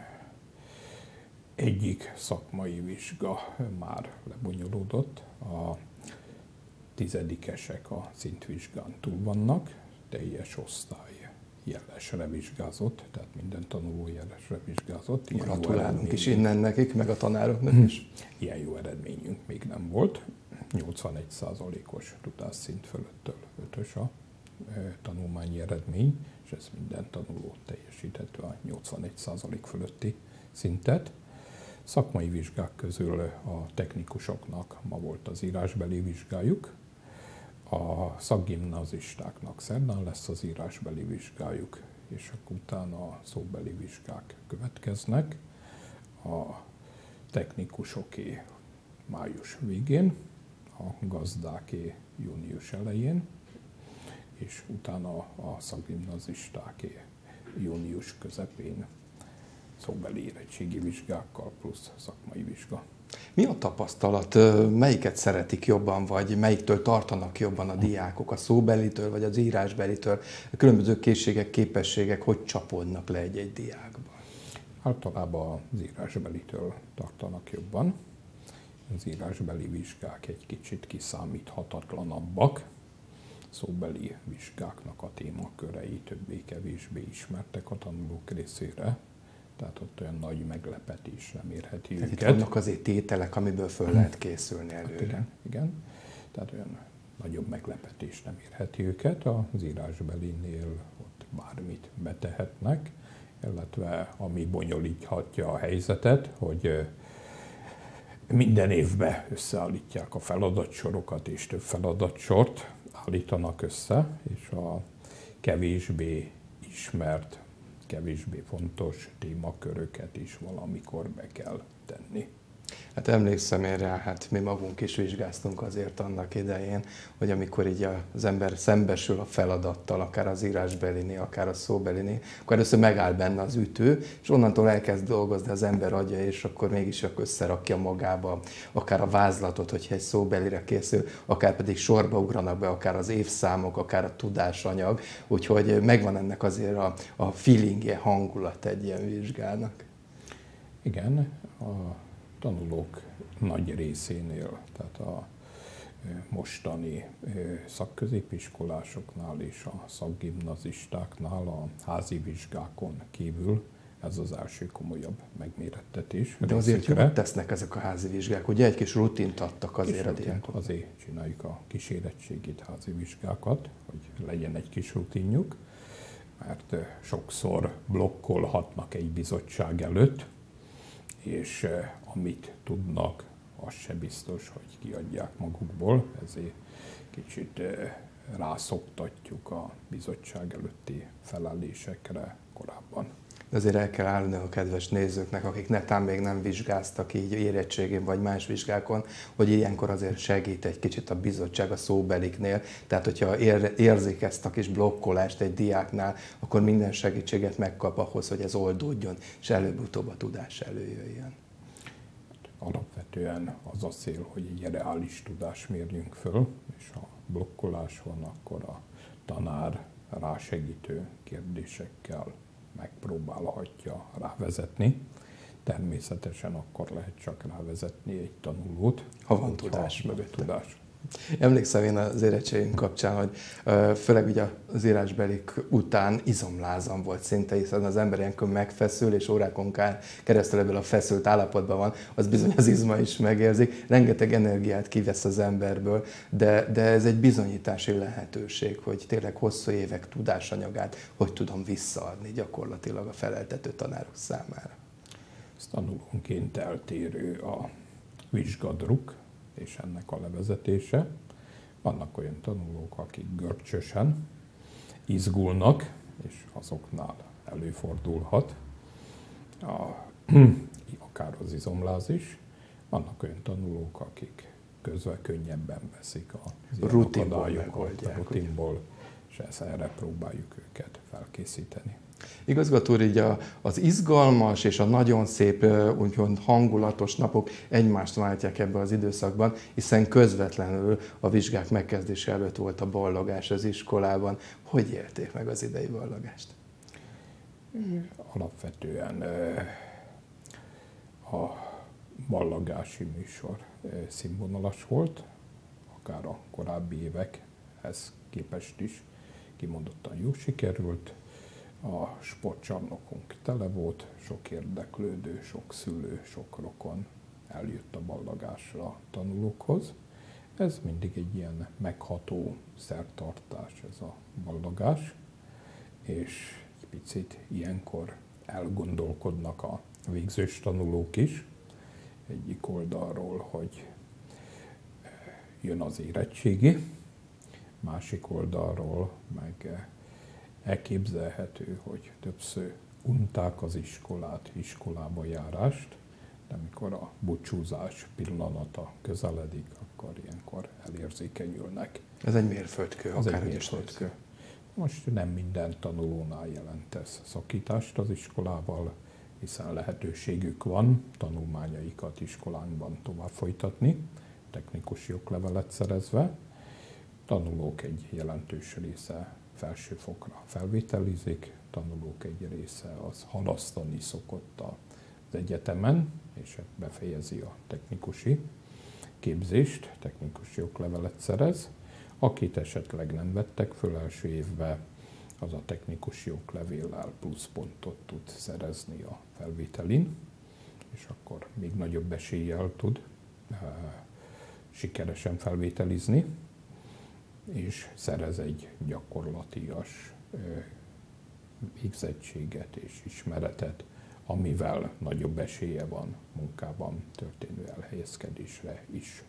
egyik szakmai vizsga már lebonyolódott, a tizedikesek a szintvizsgán túl vannak, teljes osztály jelesre vizsgázott, tehát minden tanuló jelesre vizsgázott. Gratulálunk is innen nekik, meg a tanároknak is. Ilyen jó eredményünk még nem volt. nyolcvanegy százalékos tudásszint fölöttől ötös a tanulmányi eredmény, és ez minden tanuló teljesített a nyolcvanegy százalék fölötti szintet. Szakmai vizsgák közül a technikusoknak ma volt az írásbeli vizsgájuk, a szakgimnazistáknak szerdán lesz az írásbeli vizsgájuk, és akkor utána a szóbeli vizsgák következnek. A technikusoké május végén, a gazdáké június elején, és utána a szakgimnazistáké június közepén szóbeli érettségi vizsgákkal plusz szakmai vizsga. Mi a tapasztalat? Melyiket szeretik jobban, vagy melyiktől tartanak jobban a diákok? A szóbelitől, vagy az írásbelitől? A különböző készségek, képességek hogy csapódnak le egy-egy diákban? Általában az írásbelitől tartanak jobban. Az írásbeli vizsgák egy kicsit kiszámíthatatlanabbak. Szóbeli vizsgáknak a témakörei többé-kevésbé ismertek a tanulók részére. Tehát ott olyan nagy meglepetés nem érheti tehát őket. Itt vannak azért tételek, amiből föl lehet készülni előre. Hát igen, igen, tehát olyan nagyobb meglepetés nem érheti őket. Az írásbelinél ott bármit betehetnek, illetve ami bonyolíthatja a helyzetet, hogy minden évben összeállítják a feladatsorokat, és több feladatsort állítanak össze, és a kevésbé ismert, kevésbé fontos témaköröket is valamikor be kell tenni. Hát emlékszem én rá, hát mi magunk is vizsgáztunk azért annak idején, hogy amikor így az ember szembesül a feladattal, akár az írásbelinél, akár a szóbelinél, akkor először megáll benne az ütő, és onnantól elkezd dolgozni az ember agya, és akkor mégis összerakja magába akár a vázlatot, hogyha egy szóbelire készül, akár pedig sorba ugranak be, akár az évszámok, akár a tudásanyag, úgyhogy megvan ennek azért a, a feelingje, hangulat egy ilyen vizsgának. Igen, a tanulók nagy részénél, tehát a mostani szakközépiskolásoknál és a szakgimnazistáknál a házi vizsgákon kívül ez az első komolyabb megmérettetés. De azért jól tesznek ezek a házi vizsgák, ugye egy kis rutint adtak azért a diákok. Azért csináljuk a kísérettségit, házi vizsgákat, hogy legyen egy kis rutinjuk, mert sokszor blokkolhatnak egy bizottság előtt, és amit tudnak, az se biztos, hogy kiadják magukból, ezért kicsit rászoktatjuk a bizottság előtti felellésekre korábban. De azért el kell állni a kedves nézőknek, akik netán még nem vizsgáztak így érettségén vagy más vizsgákon, hogy ilyenkor azért segít egy kicsit a bizottság a szóbeliknél. Tehát, hogyha érzik ezt a kis blokkolást egy diáknál, akkor minden segítséget megkap ahhoz, hogy ez oldódjon, és előbb-utóbb a tudás előjöjjön. Alapvetően az a cél, hogy egy reális tudást mérjünk föl, és ha blokkolás van, akkor a tanár rásegítő kérdésekkel megpróbálhatja rávezetni. Természetesen akkor lehet csak rávezetni egy tanulót, ha van tudás mögött. Tudás. Emlékszem én az érettségünk kapcsán, hogy főleg ugye az írásbelik után izomlázam volt szinte, hiszen az ember ilyenkor megfeszül, és órákon keresztül ebből a feszült állapotban van, az bizony az izma is megérzik, rengeteg energiát kivesz az emberből, de, de ez egy bizonyítási lehetőség, hogy tényleg hosszú évek tudásanyagát hogy tudom visszaadni gyakorlatilag a feleltető tanárok számára. Ez tanulónként eltérő a vizsgadruk, és ennek a levezetése. Vannak olyan tanulók, akik görcsösen izgulnak, és azoknál előfordulhat a, akár az izomlázis. Vannak olyan tanulók, akik közve könnyebben veszik a rutinból megoldják, rutinból, és ezt erre próbáljuk őket felkészíteni. Igazgató úr, így a, az izgalmas és a nagyon szép, úgymond hangulatos napok egymást váltják ebbe az időszakban, hiszen közvetlenül a vizsgák megkezdése előtt volt a ballagás az iskolában. Hogy élték meg az idei ballagást? Alapvetően a ballagási műsor színvonalas volt, akár a korábbi évekhez képest is kimondottan jó sikerült. A sportcsarnokunk tele volt, sok érdeklődő, sok szülő, sok rokon eljött a ballagásra a tanulókhoz. Ez mindig egy ilyen megható szertartás, ez a ballagás, és egy picit ilyenkor elgondolkodnak a végzős tanulók is, egyik oldalról, hogy jön az érettségi, másik oldalról meg elképzelhető, hogy többször unták az iskolát, iskolába járást, de amikor a búcsúzás pillanata közeledik, akkor ilyenkor elérzékenyülnek. Ez egy mérföldkő, Az akár egy mérföldkő. Most nem minden tanulónál jelent ez szakítást az iskolával, hiszen lehetőségük van tanulmányaikat iskolánkban tovább folytatni, technikus joglevelet szerezve. Tanulók egy jelentős része felsőfokra felvételizik, tanulók egy része az halasztani szokott az egyetemen, és befejezi a technikusi képzést, technikus joglevelet szerez. Akit esetleg nem vettek föl első évben, az a technikus joglevéllel pluszpontot tud szerezni a felvételin, és akkor még nagyobb eséllyel tud e, sikeresen felvételizni, és szerez egy gyakorlatias e, végzettséget és ismeretet, amivel nagyobb esélye van munkában történő elhelyezkedésre is.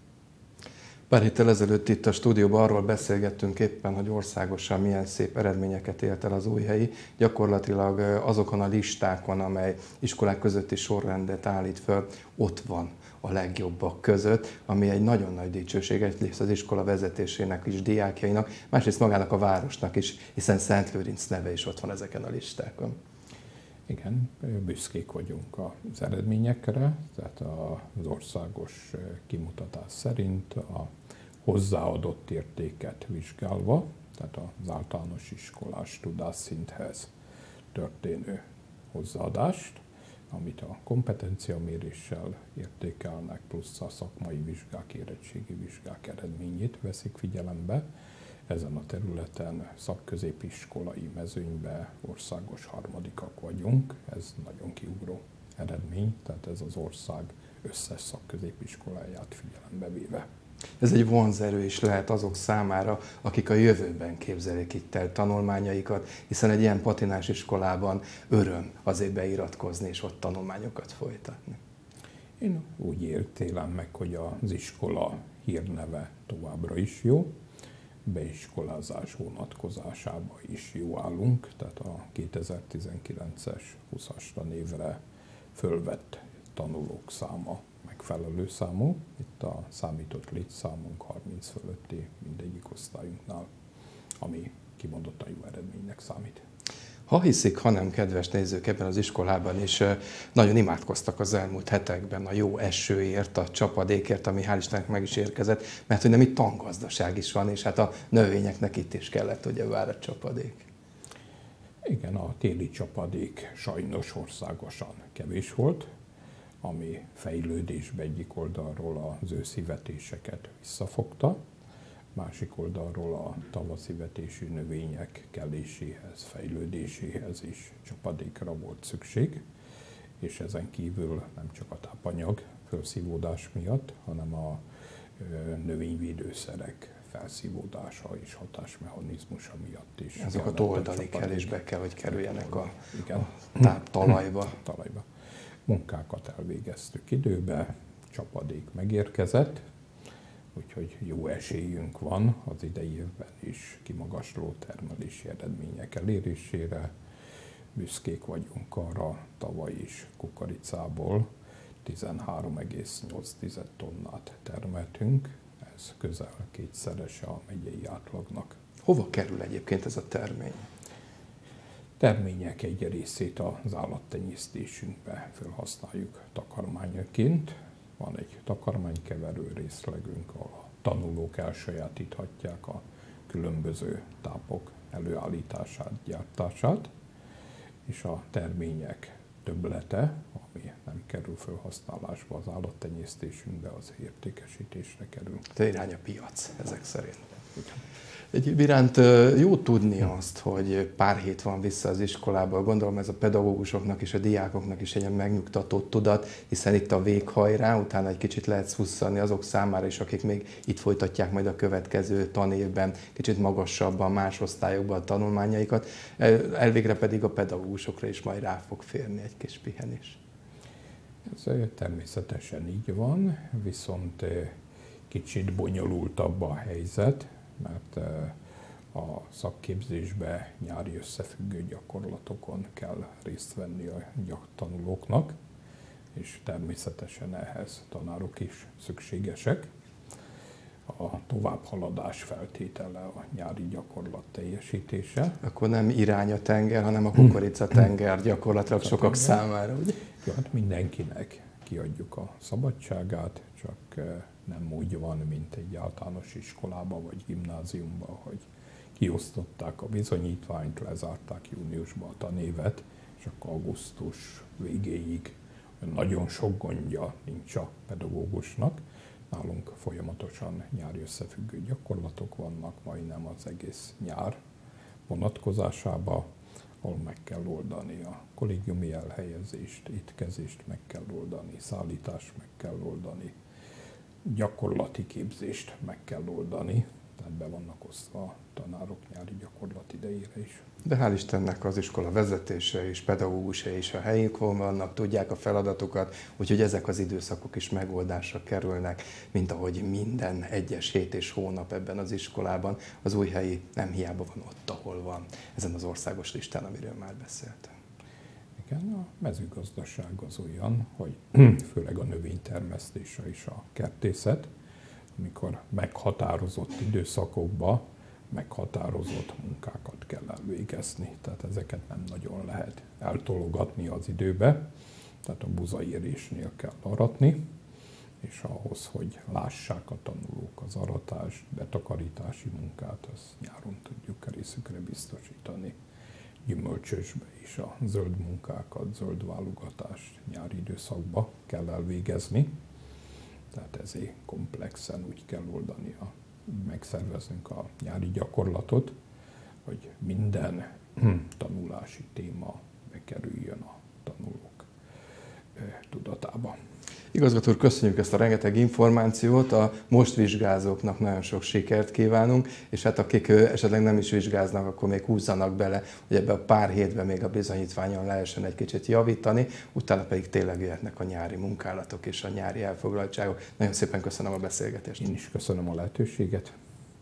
Pár héttel ezelőtt itt a stúdióban arról beszélgettünk éppen, hogy országosan milyen szép eredményeket ért el az Újhelyi. Gyakorlatilag azokon a listákon, amely iskolák közötti sorrendet állít föl, ott van a legjobbak között, ami egy nagyon nagy dicsőség, egyrészt az iskola vezetésének is, diákjainak, másrészt magának a városnak is, hiszen Szentlőrinc neve is ott van ezeken a listákon. Igen, büszkék vagyunk az eredményekre, tehát az országos kimutatás szerint a hozzáadott értéket vizsgálva, tehát az általános iskolás tudásszinthez történő hozzáadást, amit a kompetenciaméréssel értékelnek, plusz a szakmai vizsgák, érettségi vizsgák eredményét veszik figyelembe. Ezen a területen szakközépiskolai mezőnyben országos harmadikak vagyunk, ez nagyon kiugró eredmény, tehát ez az ország összes szakközépiskoláját figyelembe véve. Ez egy vonzerő is lehet azok számára, akik a jövőben képzelik itt el tanulmányaikat, hiszen egy ilyen patinás iskolában öröm azért beiratkozni és ott tanulmányokat folytatni. Én úgy értélem meg, hogy az iskola hírneve továbbra is jó, beiskolázás vonatkozásában is jó állunk, tehát a kétezer-tizenkilences húszas tanévre fölvett tanulók száma megfelelő számú. Itt a számított létszámunk harminc fölötti mindegyik osztályunknál, ami kimondottan jó eredménynek számít. Ha hiszik, ha nem, kedves nézők, ebben az iskolában is nagyon imádkoztak az elmúlt hetekben a jó esőért, a csapadékért, ami hál' Istennek meg is érkezett, mert hogy nem itt tangazdaság is van, és hát a növényeknek itt is kellett ugye vár a csapadék. Igen, a téli csapadék sajnos országosan kevés volt, ami fejlődésbe egyik oldalról az őszi vetéseket visszafogta, másik oldalról a tavaszi vetésű növények keléséhez, fejlődéséhez is csapadékra volt szükség, és ezen kívül nem csak a tápanyag felszívódás miatt, hanem a növényvédőszerek felszívódása és hatásmechanizmusa miatt is. Ezek a oldali kelésbe kell, hogy kerüljenek a, igen. a táptalajba. talajba. Munkákat elvégeztük időbe, csapadék megérkezett, úgyhogy jó esélyünk van az idei évben is kimagasló termelési eredmények elérésére. Büszkék vagyunk arra, tavaly is kukoricából tizenhárom egész nyolc tonnát termeltünk, ez közel kétszerese a megyei átlagnak. Hova kerül egyébként ez a termény? Termények egy részét az állattenyésztésünkbe felhasználjuk takarmányként. Van egy takarmánykeverő részlegünk, ahol a tanulók elsajátíthatják a különböző tápok előállítását, gyártását, és a termények többlete, ami nem kerül felhasználásba az állattenyésztésünkbe, az értékesítésre kerül. Te irány a piac ezek szerint. Egyéb iránt jó tudni azt, hogy pár hét van vissza az iskolába. Gondolom ez a pedagógusoknak és a diákoknak is egy ilyen megnyugtató tudat, hiszen itt a véghajrá, utána egy kicsit lehet szusszani azok számára is, akik még itt folytatják majd a következő tanévben, kicsit magasabban, más osztályokban a tanulmányaikat. Elvégre pedig a pedagógusokra is majd rá fog férni egy kis pihenés. Ez természetesen így van, viszont kicsit bonyolultabb a helyzet, mert a szakképzésbe nyári összefüggő gyakorlatokon kell részt venni a tanulóknak, és természetesen ehhez tanárok is szükségesek. A továbbhaladás feltétele a nyári gyakorlat teljesítése. Akkor nem irány a tenger, hanem a kukoricatenger gyakorlatilag sokak számára, ugye? Ja, hát mindenkinek kiadjuk a szabadságát, csak nem úgy van, mint egy általános iskolában vagy gimnáziumban, hogy kiosztották a bizonyítványt, lezárták júniusban a tanévet, és akkor augusztus végéig nagyon sok gondja nincs a pedagógusnak. Nálunk folyamatosan nyári összefüggő gyakorlatok vannak, majdnem az egész nyár vonatkozásában, ahol meg kell oldani a kollégiumi elhelyezést, étkezést meg kell oldani, szállítást meg kell oldani, gyakorlati képzést meg kell oldani, tehát be vannak osztva a tanárok nyári gyakorlat idejére is. De hál' Istennek az iskola vezetése és pedagógusai is a helyükön vannak, tudják a feladatokat, úgyhogy ezek az időszakok is megoldásra kerülnek, mint ahogy minden egyes hét és hónap ebben az iskolában. Az Újhelyi nem hiába van ott, ahol van, ezen az országos listán, amiről már beszéltem. Igen, a mezőgazdaság az olyan, hogy főleg a növénytermesztése és a kertészet, amikor meghatározott időszakokban meghatározott munkákat kell elvégezni. Tehát ezeket nem nagyon lehet eltologatni az időbe, tehát a buzaérésnél kell aratni, és ahhoz, hogy lássák a tanulók az aratást, betakarítási munkát, azt nyáron tudjuk részükre biztosítani. Gyümölcsösbe is a zöld munkákat, zöld válogatást nyári időszakban kell elvégezni. Tehát ezért komplexen úgy kell oldani, a, megszerveznünk a nyári gyakorlatot, hogy minden tanulási téma bekerüljön a tanulók tudatába. Igazgató úr, köszönjük ezt a rengeteg információt, a most vizsgázóknak nagyon sok sikert kívánunk, és hát akik esetleg nem is vizsgáznak, akkor még húzzanak bele, hogy ebbe a pár hétben még a bizonyítványon lehessen egy kicsit javítani, utána pedig tényleg jöhetnek a nyári munkálatok és a nyári elfoglaltságok. Nagyon szépen köszönöm a beszélgetést. Én is köszönöm a lehetőséget.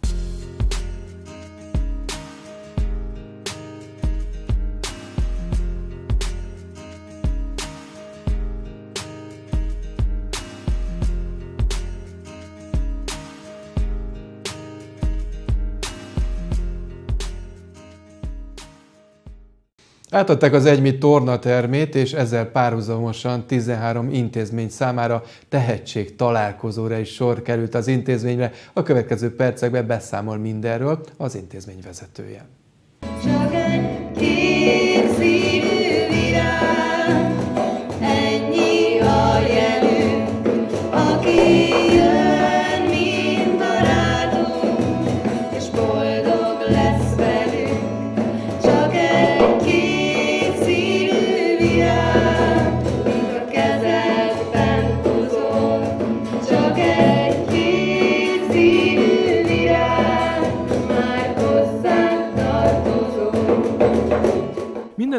Átadták az EgyMi tornatermét, és ezzel párhuzamosan tizenhárom intézmény számára tehetség találkozóra is sor került az intézményre. A következő percekben beszámol mindenről az intézmény vezetője. Csak egy kék szívű virág, ennyi a jelünk, aki jön, mint barátunk, és boldog lesz velünk. Csak egy kék szívű virág, mint a kezedben húzol. Csak egy kék szívű virág, már hozzánk tart.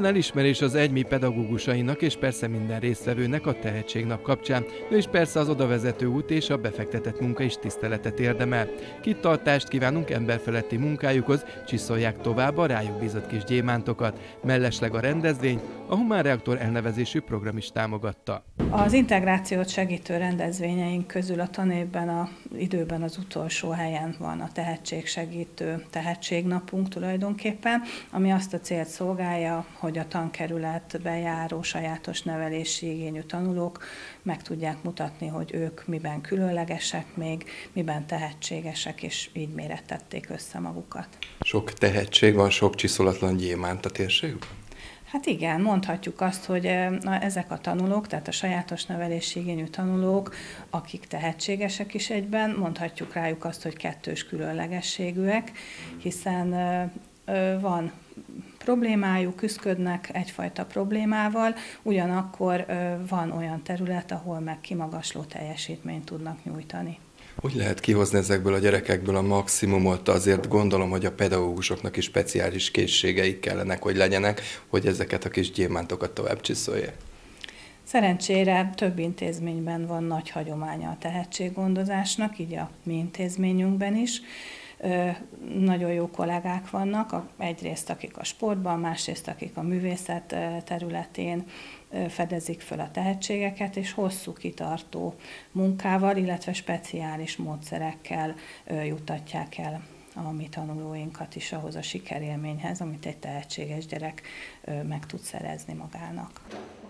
elismerés az egymi pedagógusainak és persze minden résztvevőnek a Tehetségnap kapcsán, de és persze az odavezető út és a befektetett munka is tiszteletet érdemel. Kitartást kívánunk emberfeletti munkájukhoz, csiszolják tovább a rájuk bízott kis gyémántokat. Mellesleg a rendezvény a Humán Reaktor elnevezésű program is támogatta. Az integrációt segítő rendezvényeink közül a tanévben, a időben az utolsó helyen van a tehetségsegítő tehetségnapunk tulajdonképpen, ami azt a célt szolgálja, hogy a tankerületbe járó sajátos nevelési igényű tanulók meg tudják mutatni, hogy ők miben különlegesek még, miben tehetségesek, és így mérettették össze magukat. Sok tehetség van, sok csiszolatlan gyémánt a térségben? Hát igen, mondhatjuk azt, hogy ezek a tanulók, tehát a sajátos nevelési igényű tanulók, akik tehetségesek is egyben, mondhatjuk rájuk azt, hogy kettős különlegességűek, hiszen van problémájuk, küszködnek egyfajta problémával, ugyanakkor van olyan terület, ahol meg kimagasló teljesítményt tudnak nyújtani. Hogy lehet kihozni ezekből a gyerekekből a maximumot? Azért gondolom, hogy a pedagógusoknak is speciális készségeik kellenek, hogy legyenek, hogy ezeket a kis gyémántokat tovább csiszolják. Szerencsére több intézményben van nagy hagyománya a tehetséggondozásnak, így a mi intézményünkben is. Nagyon jó kollégák vannak, egyrészt akik a sportban, másrészt akik a művészet területén fedezik föl a tehetségeket, és hosszú kitartó munkával, illetve speciális módszerekkel juttatják el a mi tanulóinkat is ahhoz a sikerélményhez, amit egy tehetséges gyerek meg tud szerezni magának.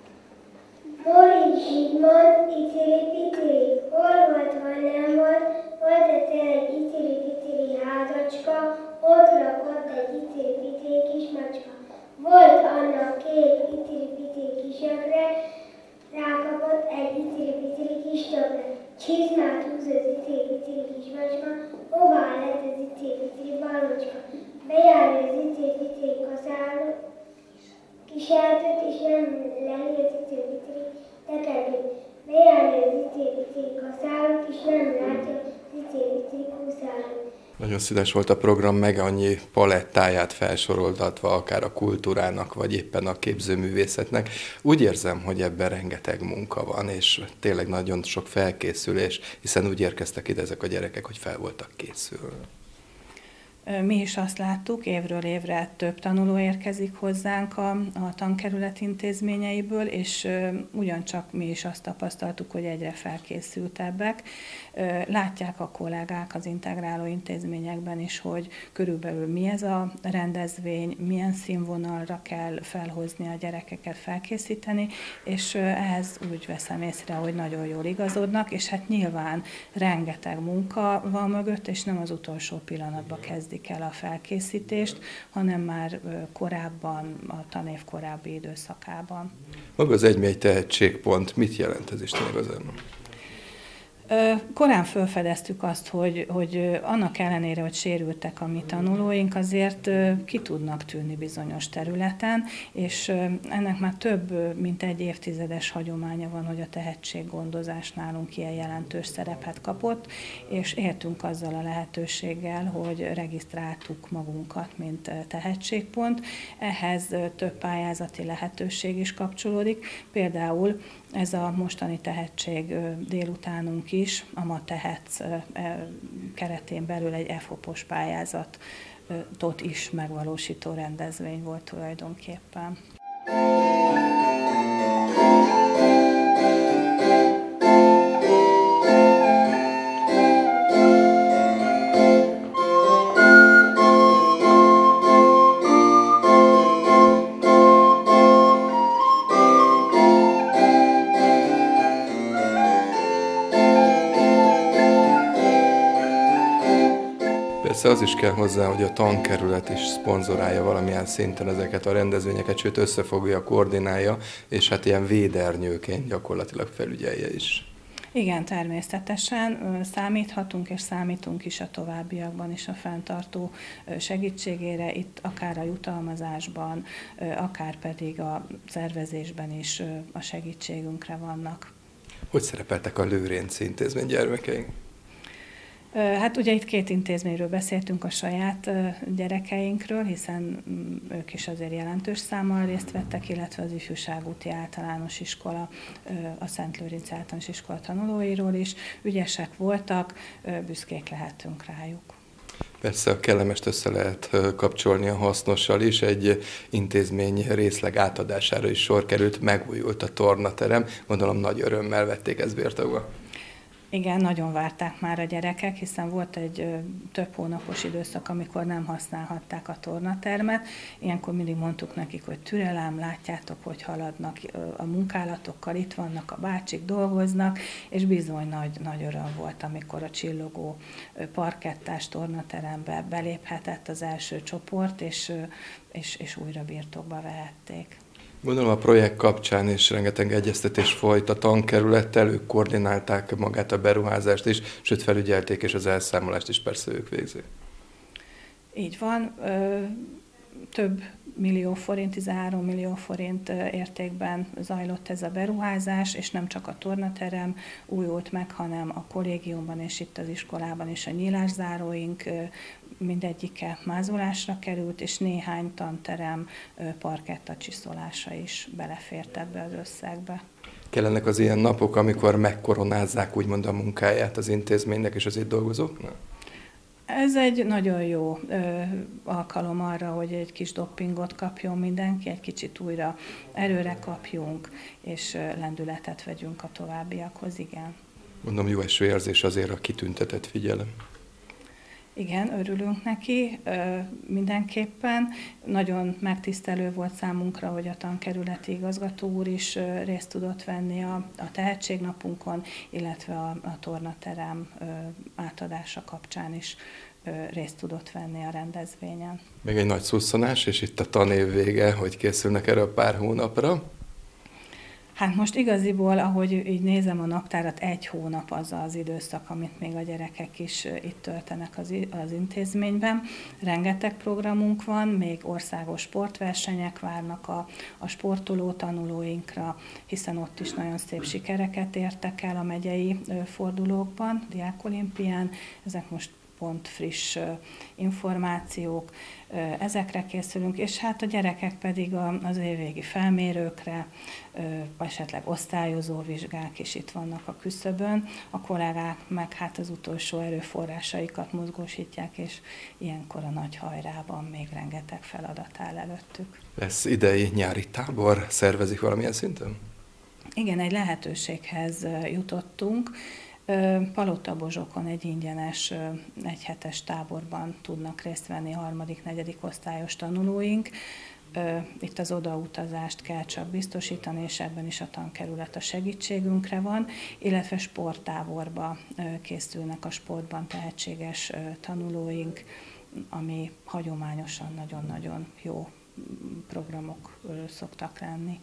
Bóli Zsigmond, iciri-piciri, hol volt, hol nem volt, volt egyszer egy iciri-piciri házacska, ott lakott egy iciri-piciri kis macska. Volt annak két iciri-piciri kisökre, rákapott egy iciri-piciri kis tökre. Csizmát húz az iciri-piciri kis macska, hová lett az iciri-piciri balocska. Bejárja az iciri-piciri kaszálló, kisáltott, és nem leli az iciri-piciri tekergét. Bejárja az iciri-piciri kaszálót, és nem látja az iciri-piciri kúszálót. Nagyon színes volt a program, meg annyi palettáját felsoroltatva, akár a kultúrának, vagy éppen a képzőművészetnek. Úgy érzem, hogy ebben rengeteg munka van, és tényleg nagyon sok felkészülés, hiszen úgy érkeztek ide ezek a gyerekek, hogy fel voltak készülve. Mi is azt láttuk, évről évre több tanuló érkezik hozzánk a, a tankerület intézményeiből, és ugyancsak mi is azt tapasztaltuk, hogy egyre felkészültebbek. Látják a kollégák az integráló intézményekben is, hogy körülbelül mi ez a rendezvény, milyen színvonalra kell felhozni a gyerekeket, felkészíteni, és ehhez úgy veszem észre, hogy nagyon jól igazodnak, és hát nyilván rengeteg munka van mögött, és nem az utolsó pillanatban kezdik el a felkészítést, hanem már korábban, a tanév korábbi időszakában. Maga az egymi egy tehetségpont, mit jelent ez Isten igazán? Korán felfedeztük azt, hogy, hogy annak ellenére, hogy sérültek a mi tanulóink, azért ki tudnak tűnni bizonyos területen, és ennek már több, mint egy évtizedes hagyománya van, hogy a tehetséggondozás nálunk ilyen jelentős szerepet kapott, és éltünk azzal a lehetőséggel, hogy regisztráltuk magunkat, mint tehetségpont. Ehhez több pályázati lehetőség is kapcsolódik, például ez a mostani tehetség délutánunk is, a Ma Tehetsz keretén belül egy F O P-os pályázatot is megvalósító rendezvény volt tulajdonképpen. Persze az is kell hozzá, hogy a tankerület is szponzorálja valamilyen szinten ezeket a rendezvényeket, sőt összefogja, koordinálja, és hát ilyen védernyőként gyakorlatilag felügyelje is. Igen, természetesen számíthatunk és számítunk is a továbbiakban is a fenntartó segítségére, itt akár a jutalmazásban, akár pedig a szervezésben is a segítségünkre vannak. Hogy szerepeltek a Lőrinci Intézmény gyermekeink? Hát ugye itt két intézményről beszéltünk, a saját gyerekeinkről, hiszen ők is azért jelentős számmal részt vettek, illetve az Ifjúságúti Általános Iskola, a Szent Lőrinc Általános Iskola tanulóiról is. Ügyesek voltak, büszkék lehetünk rájuk. Persze a kellemest össze lehet kapcsolni a hasznossal is, egy intézmény részleg átadására is sor került, megújult a tornaterem, gondolom nagy örömmel vették ezt birtokba. Igen, nagyon várták már a gyerekek, hiszen volt egy ö, több hónapos időszak, amikor nem használhatták a tornatermet. Ilyenkor mindig mondtuk nekik, hogy türelem, látjátok, hogy haladnak ö, a munkálatokkal, itt vannak a bácsik, dolgoznak, és bizony nagy, nagy öröm volt, amikor a csillogó ö, parkettás tornaterembe beléphetett az első csoport, és, ö, és, és újra birtokba vehették. Gondolom a projekt kapcsán is rengeteg egyeztetés folyt a tankerülettel, ők koordinálták magát a beruházást is, sőt felügyelték, és az elszámolást is persze ők végzik. Így van. Ö, több millió forint, tizenhárom millió forint értékben zajlott ez a beruházás, és nem csak a tornaterem újult meg, hanem a kollégiumban és itt az iskolában is a nyílászáróink mindegyike mázolásra került, és néhány tanterem parketta csiszolása is belefért ebbe az összegbe. Kellenek az ilyen napok, amikor megkoronázzák úgymond a munkáját az intézménynek és az itt dolgozóknak? Ez egy nagyon jó ö, alkalom arra, hogy egy kis doppingot kapjon mindenki, egy kicsit újra erőre kapjunk, és lendületet vegyünk a továbbiakhoz, igen. Mondom, jó eső érzés azért a kitüntetett figyelem. Igen, örülünk neki ö, mindenképpen. Nagyon megtisztelő volt számunkra, hogy a tankerületi igazgató úr is ö, részt tudott venni a, a tehetségnapunkon, illetve a, a tornaterem ö, átadása kapcsán is ö, részt tudott venni a rendezvényen. Még egy nagy szusszanás, és itt a tanév vége, hogy készülnek erre a pár hónapra. Hát most igaziból, ahogy így nézem a naptárat, egy hónap az az időszak, amit még a gyerekek is itt töltenek az, az intézményben. Rengeteg programunk van, még országos sportversenyek várnak a, a sportoló tanulóinkra, hiszen ott is nagyon szép sikereket értek el a megyei fordulókban, diákolimpián. Ezek most pont friss információk, ezekre készülünk, és hát a gyerekek pedig az évvégi felmérőkre, esetleg osztályozó vizsgák is itt vannak a küszöbön, a kollégák meg hát az utolsó erőforrásaikat mozgósítják, és ilyenkor a nagy hajrában még rengeteg feladat áll előttük. Lesz idei nyári tábor, szervezik valamilyen szinten? Igen, egy lehetőséghez jutottunk. Palota-Bozsokon egy ingyenes egyhetes táborban tudnak részt venni harmadik, negyedik osztályos tanulóink. Itt az odautazást kell csak biztosítani, és ebben is a tankerület a segítségünkre van, illetve sporttáborba készülnek a sportban tehetséges tanulóink, ami hagyományosan nagyon-nagyon jó programok szoktak lenni.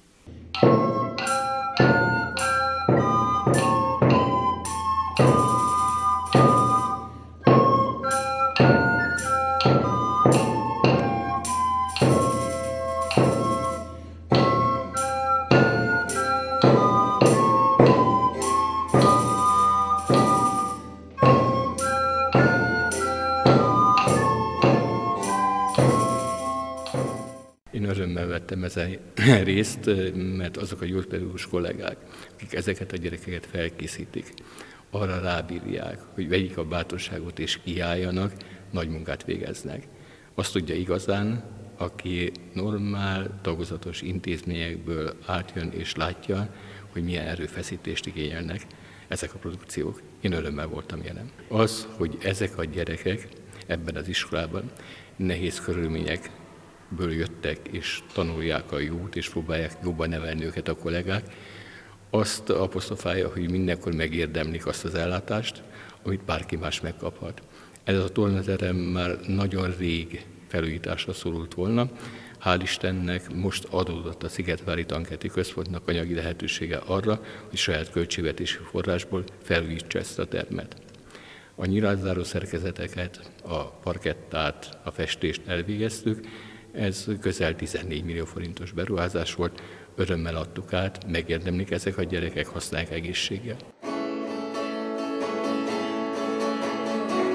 Én örömmel vettem ezen részt, mert azok a gyógypedagógus kollégák, akik ezeket a gyerekeket felkészítik, arra rábírják, hogy vegyék a bátorságot és kiálljanak, nagy munkát végeznek. Azt tudja igazán, aki normál, tagozatos intézményekből átjön és látja, hogy milyen erőfeszítést igényelnek ezek a produkciók. Én örömmel voltam jelen. Az, hogy ezek a gyerekek ebben az iskolában nehéz körülmények ből jöttek, és tanulják a jót, és próbálják jobban nevelni őket a kollégák, azt apostrofálja, hogy mindenkor megérdemlik azt az ellátást, amit bárki más megkaphat. Ez a tornaterem már nagyon rég felújításra szorult volna. Hál' Istennek most adódott a Szigetvári Tankerti Központnak anyagi lehetősége arra, hogy saját költségvetési forrásból felújítsa ezt a termet. A nyilászáró szerkezeteket, a parkettát, a festést elvégeztük. Ez közel tizennégy millió forintos beruházás volt, örömmel adtuk át, megérdemlik ezek a gyerekek, használják egészséggel.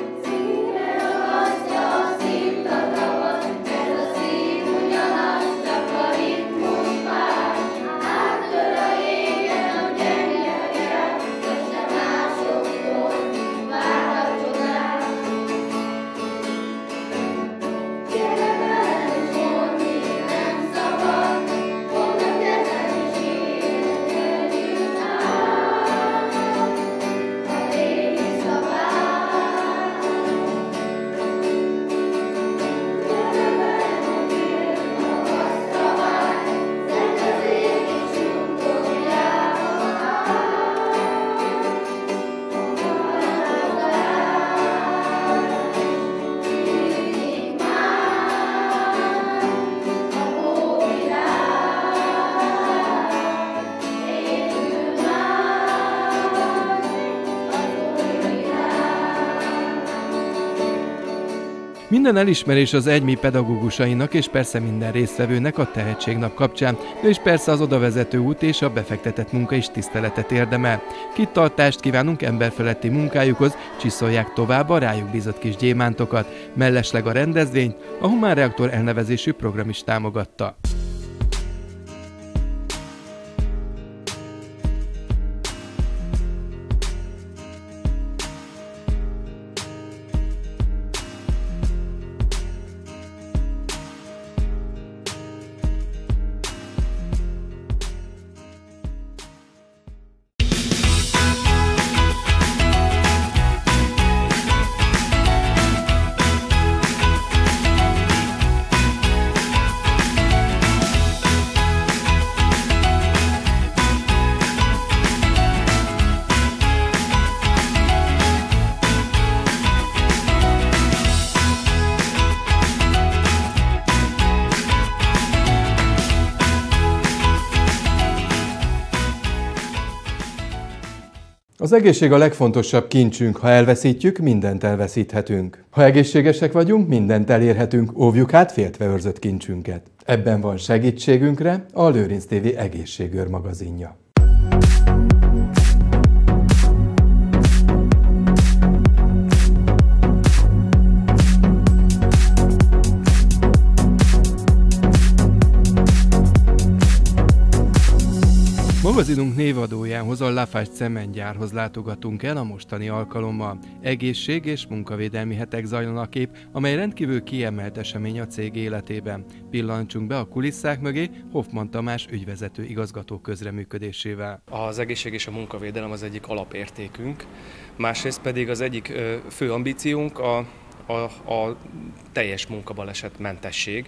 Minden elismerés az egymi pedagógusainak és persze minden résztvevőnek a Tehetségnap kapcsán, de és persze az odavezető út és a befektetett munka is tiszteletet érdemel. Kitartást kívánunk emberfeletti munkájukhoz, csiszolják tovább a rájuk bízott kis gyémántokat. Mellesleg a rendezvényt a Humán Reaktor elnevezésű program is támogatta. Az egészség a legfontosabb kincsünk, ha elveszítjük, mindent elveszíthetünk. Ha egészségesek vagyunk, mindent elérhetünk, óvjuk hát féltve őrzött kincsünket. Ebben van segítségünkre a Lőrinc té vé egészségőr magazinja. Magazinunk névadójához, a Lafarge cementgyárhoz látogatunk el a mostani alkalommal. Egészség- és munkavédelmi hetek zajlanak épp, amely rendkívül kiemelt esemény a cég életében. Pillantsunk be a kulisszák mögé Hoffman Tamás ügyvezető igazgató közreműködésével. Az egészség és a munkavédelem az egyik alapértékünk, másrészt pedig az egyik fő ambíciónk a, a, a teljes munkabalesetmentesség,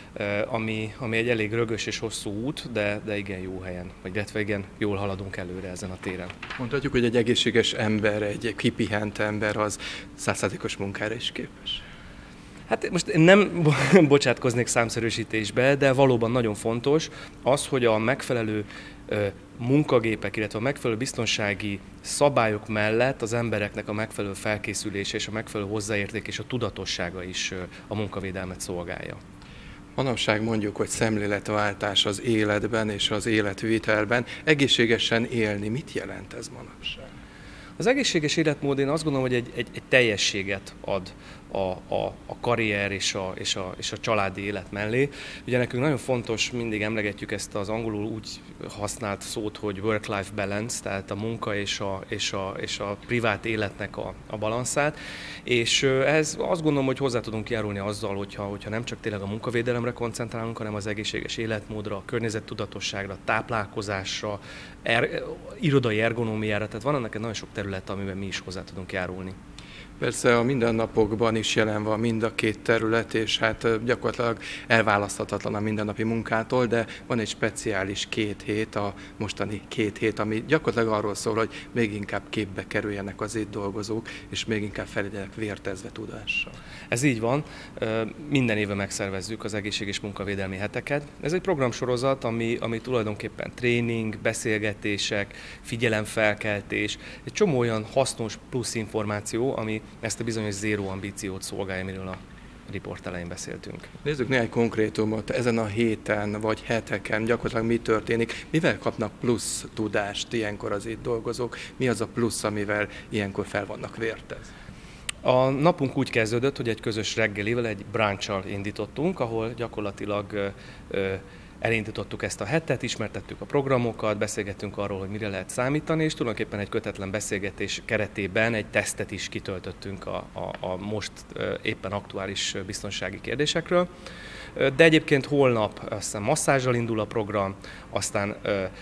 Ami, ami egy elég rögös és hosszú út, de, de igen jó helyen, vagy illetve igen jól haladunk előre ezen a téren. Mondhatjuk, hogy egy egészséges ember, egy kipihent ember az száz százalékos munkára is képes? Hát most én nem bocsátkoznék számszerűsítésbe, de valóban nagyon fontos az, hogy a megfelelő munkagépek, illetve a megfelelő biztonsági szabályok mellett az embereknek a megfelelő felkészülése és a megfelelő hozzáérték és a tudatossága is a munkavédelmet szolgálja. Manapság mondjuk, hogy szemléletváltás az életben és az életvitelben. Egészségesen élni, mit jelent ez manapság? Az egészséges életmód, én azt gondolom, hogy egy, egy, egy teljességet ad a, a, a karrier és a, és, a, és a családi élet mellé. Ugye nekünk nagyon fontos, mindig emlegetjük ezt az angolul úgy használt szót, hogy work-life balance, tehát a munka és a, és a, és a privát életnek a, a balanszát. És ez azt gondolom, hogy hozzá tudunk járulni azzal, hogyha, hogyha nem csak tényleg a munkavédelemre koncentrálunk, hanem az egészséges életmódra, a környezettudatosságra, táplálkozásra, er, irodai ergonómiára, tehát van ennek egy nagyon sok terület, amiben mi is hozzá tudunk járulni. Persze a mindennapokban is jelen van mind a két terület, és hát gyakorlatilag elválaszthatatlan a mindennapi munkától, de van egy speciális két hét, a mostani két hét, ami gyakorlatilag arról szól, hogy még inkább képbe kerüljenek az itt dolgozók, és még inkább fel legyenek vértezve tudással. Ez így van. Minden éve megszervezzük az egészség és munkavédelmi heteket. Ez egy programsorozat, ami, ami tulajdonképpen tréning, beszélgetések, figyelemfelkeltés, egy csomó olyan hasznos plusz információ, ami ezt a bizonyos zéró ambíciót szolgálja, amiről a riport elején beszéltünk. Nézzük néhány konkrétumot. Ezen a héten vagy heteken gyakorlatilag mi történik? Mivel kapnak plusz tudást ilyenkor az itt dolgozók? Mi az a plusz, amivel ilyenkor fel vannak vértezve? A napunk úgy kezdődött, hogy egy közös reggelivel, egy brunch-al indítottunk, ahol gyakorlatilag ö, ö, elindítottuk ezt a hetet, ismertettük a programokat, beszélgettünk arról, hogy mire lehet számítani, és tulajdonképpen egy kötetlen beszélgetés keretében egy tesztet is kitöltöttünk a, a, a most éppen aktuális biztonsági kérdésekről. De egyébként holnap azt hiszem masszázsal indul a program, aztán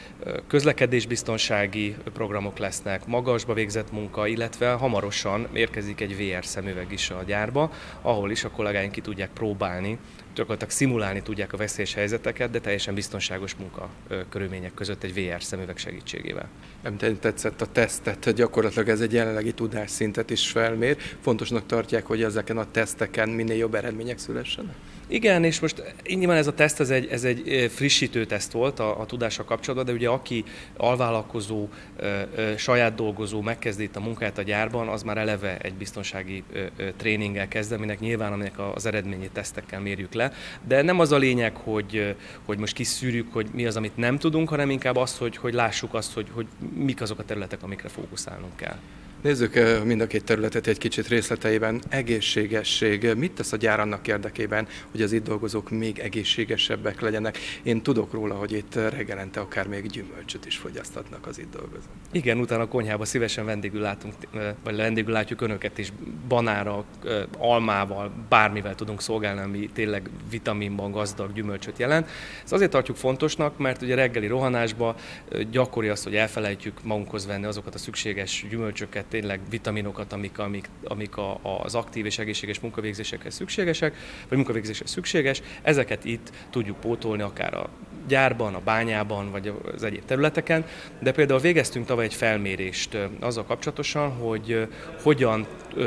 közlekedésbiztonsági programok lesznek, magasba végzett munka, illetve hamarosan érkezik egy vé er szemüveg is a gyárba, ahol is a kollégáink ki tudják próbálni, gyakorlatilag szimulálni tudják a veszélyes helyzeteket, de teljesen biztonságos munka körülmények között egy vé er szemüveg segítségével. Nem tetszett a tesztet, gyakorlatilag ez egy jelenlegi tudásszintet is felmér. Fontosnak tartják, hogy ezeken a teszteken minél jobb eredmények szülessenek? Igen, és most nyilván ez a teszt, ez egy, ez egy frissítő teszt volt a, a tudással kapcsolatban, de ugye aki alvállalkozó, saját dolgozó, megkezdi itt a munkáját a gyárban, az már eleve egy biztonsági tréninggel kezd, aminek nyilván aminek az eredményét tesztekkel mérjük le. De nem az a lényeg, hogy, hogy most kiszűrjük, hogy mi az, amit nem tudunk, hanem inkább az, hogy, hogy lássuk azt, hogy, hogy mik azok a területek, amikre fókuszálnunk kell. Nézzük mind a két területet egy kicsit részleteiben. Egészségesség. Mit tesz a gyár annak érdekében, hogy az itt dolgozók még egészségesebbek legyenek? Én tudok róla, hogy itt reggelente akár még gyümölcsöt is fogyasztatnak az itt dolgozók. Igen, utána a konyhába szívesen vendégül látunk, vagy vendégül látjuk önöket is, banára, almával, bármivel tudunk szolgálni, ami tényleg vitaminban gazdag gyümölcsöt jelent. Ezt azért tartjuk fontosnak, mert ugye reggeli rohanásban gyakori az, hogy elfelejtjük magunkhoz venni azokat a szükséges gyümölcsöket, tényleg vitaminokat, amik, amik, amik a, az aktív és egészséges munkavégzésekhez szükségesek, vagy munkavégzéshez szükséges. Ezeket itt tudjuk pótolni akár a gyárban, a bányában, vagy az egyéb területeken. De például végeztünk tavaly egy felmérést azzal kapcsolatosan, hogy hogyan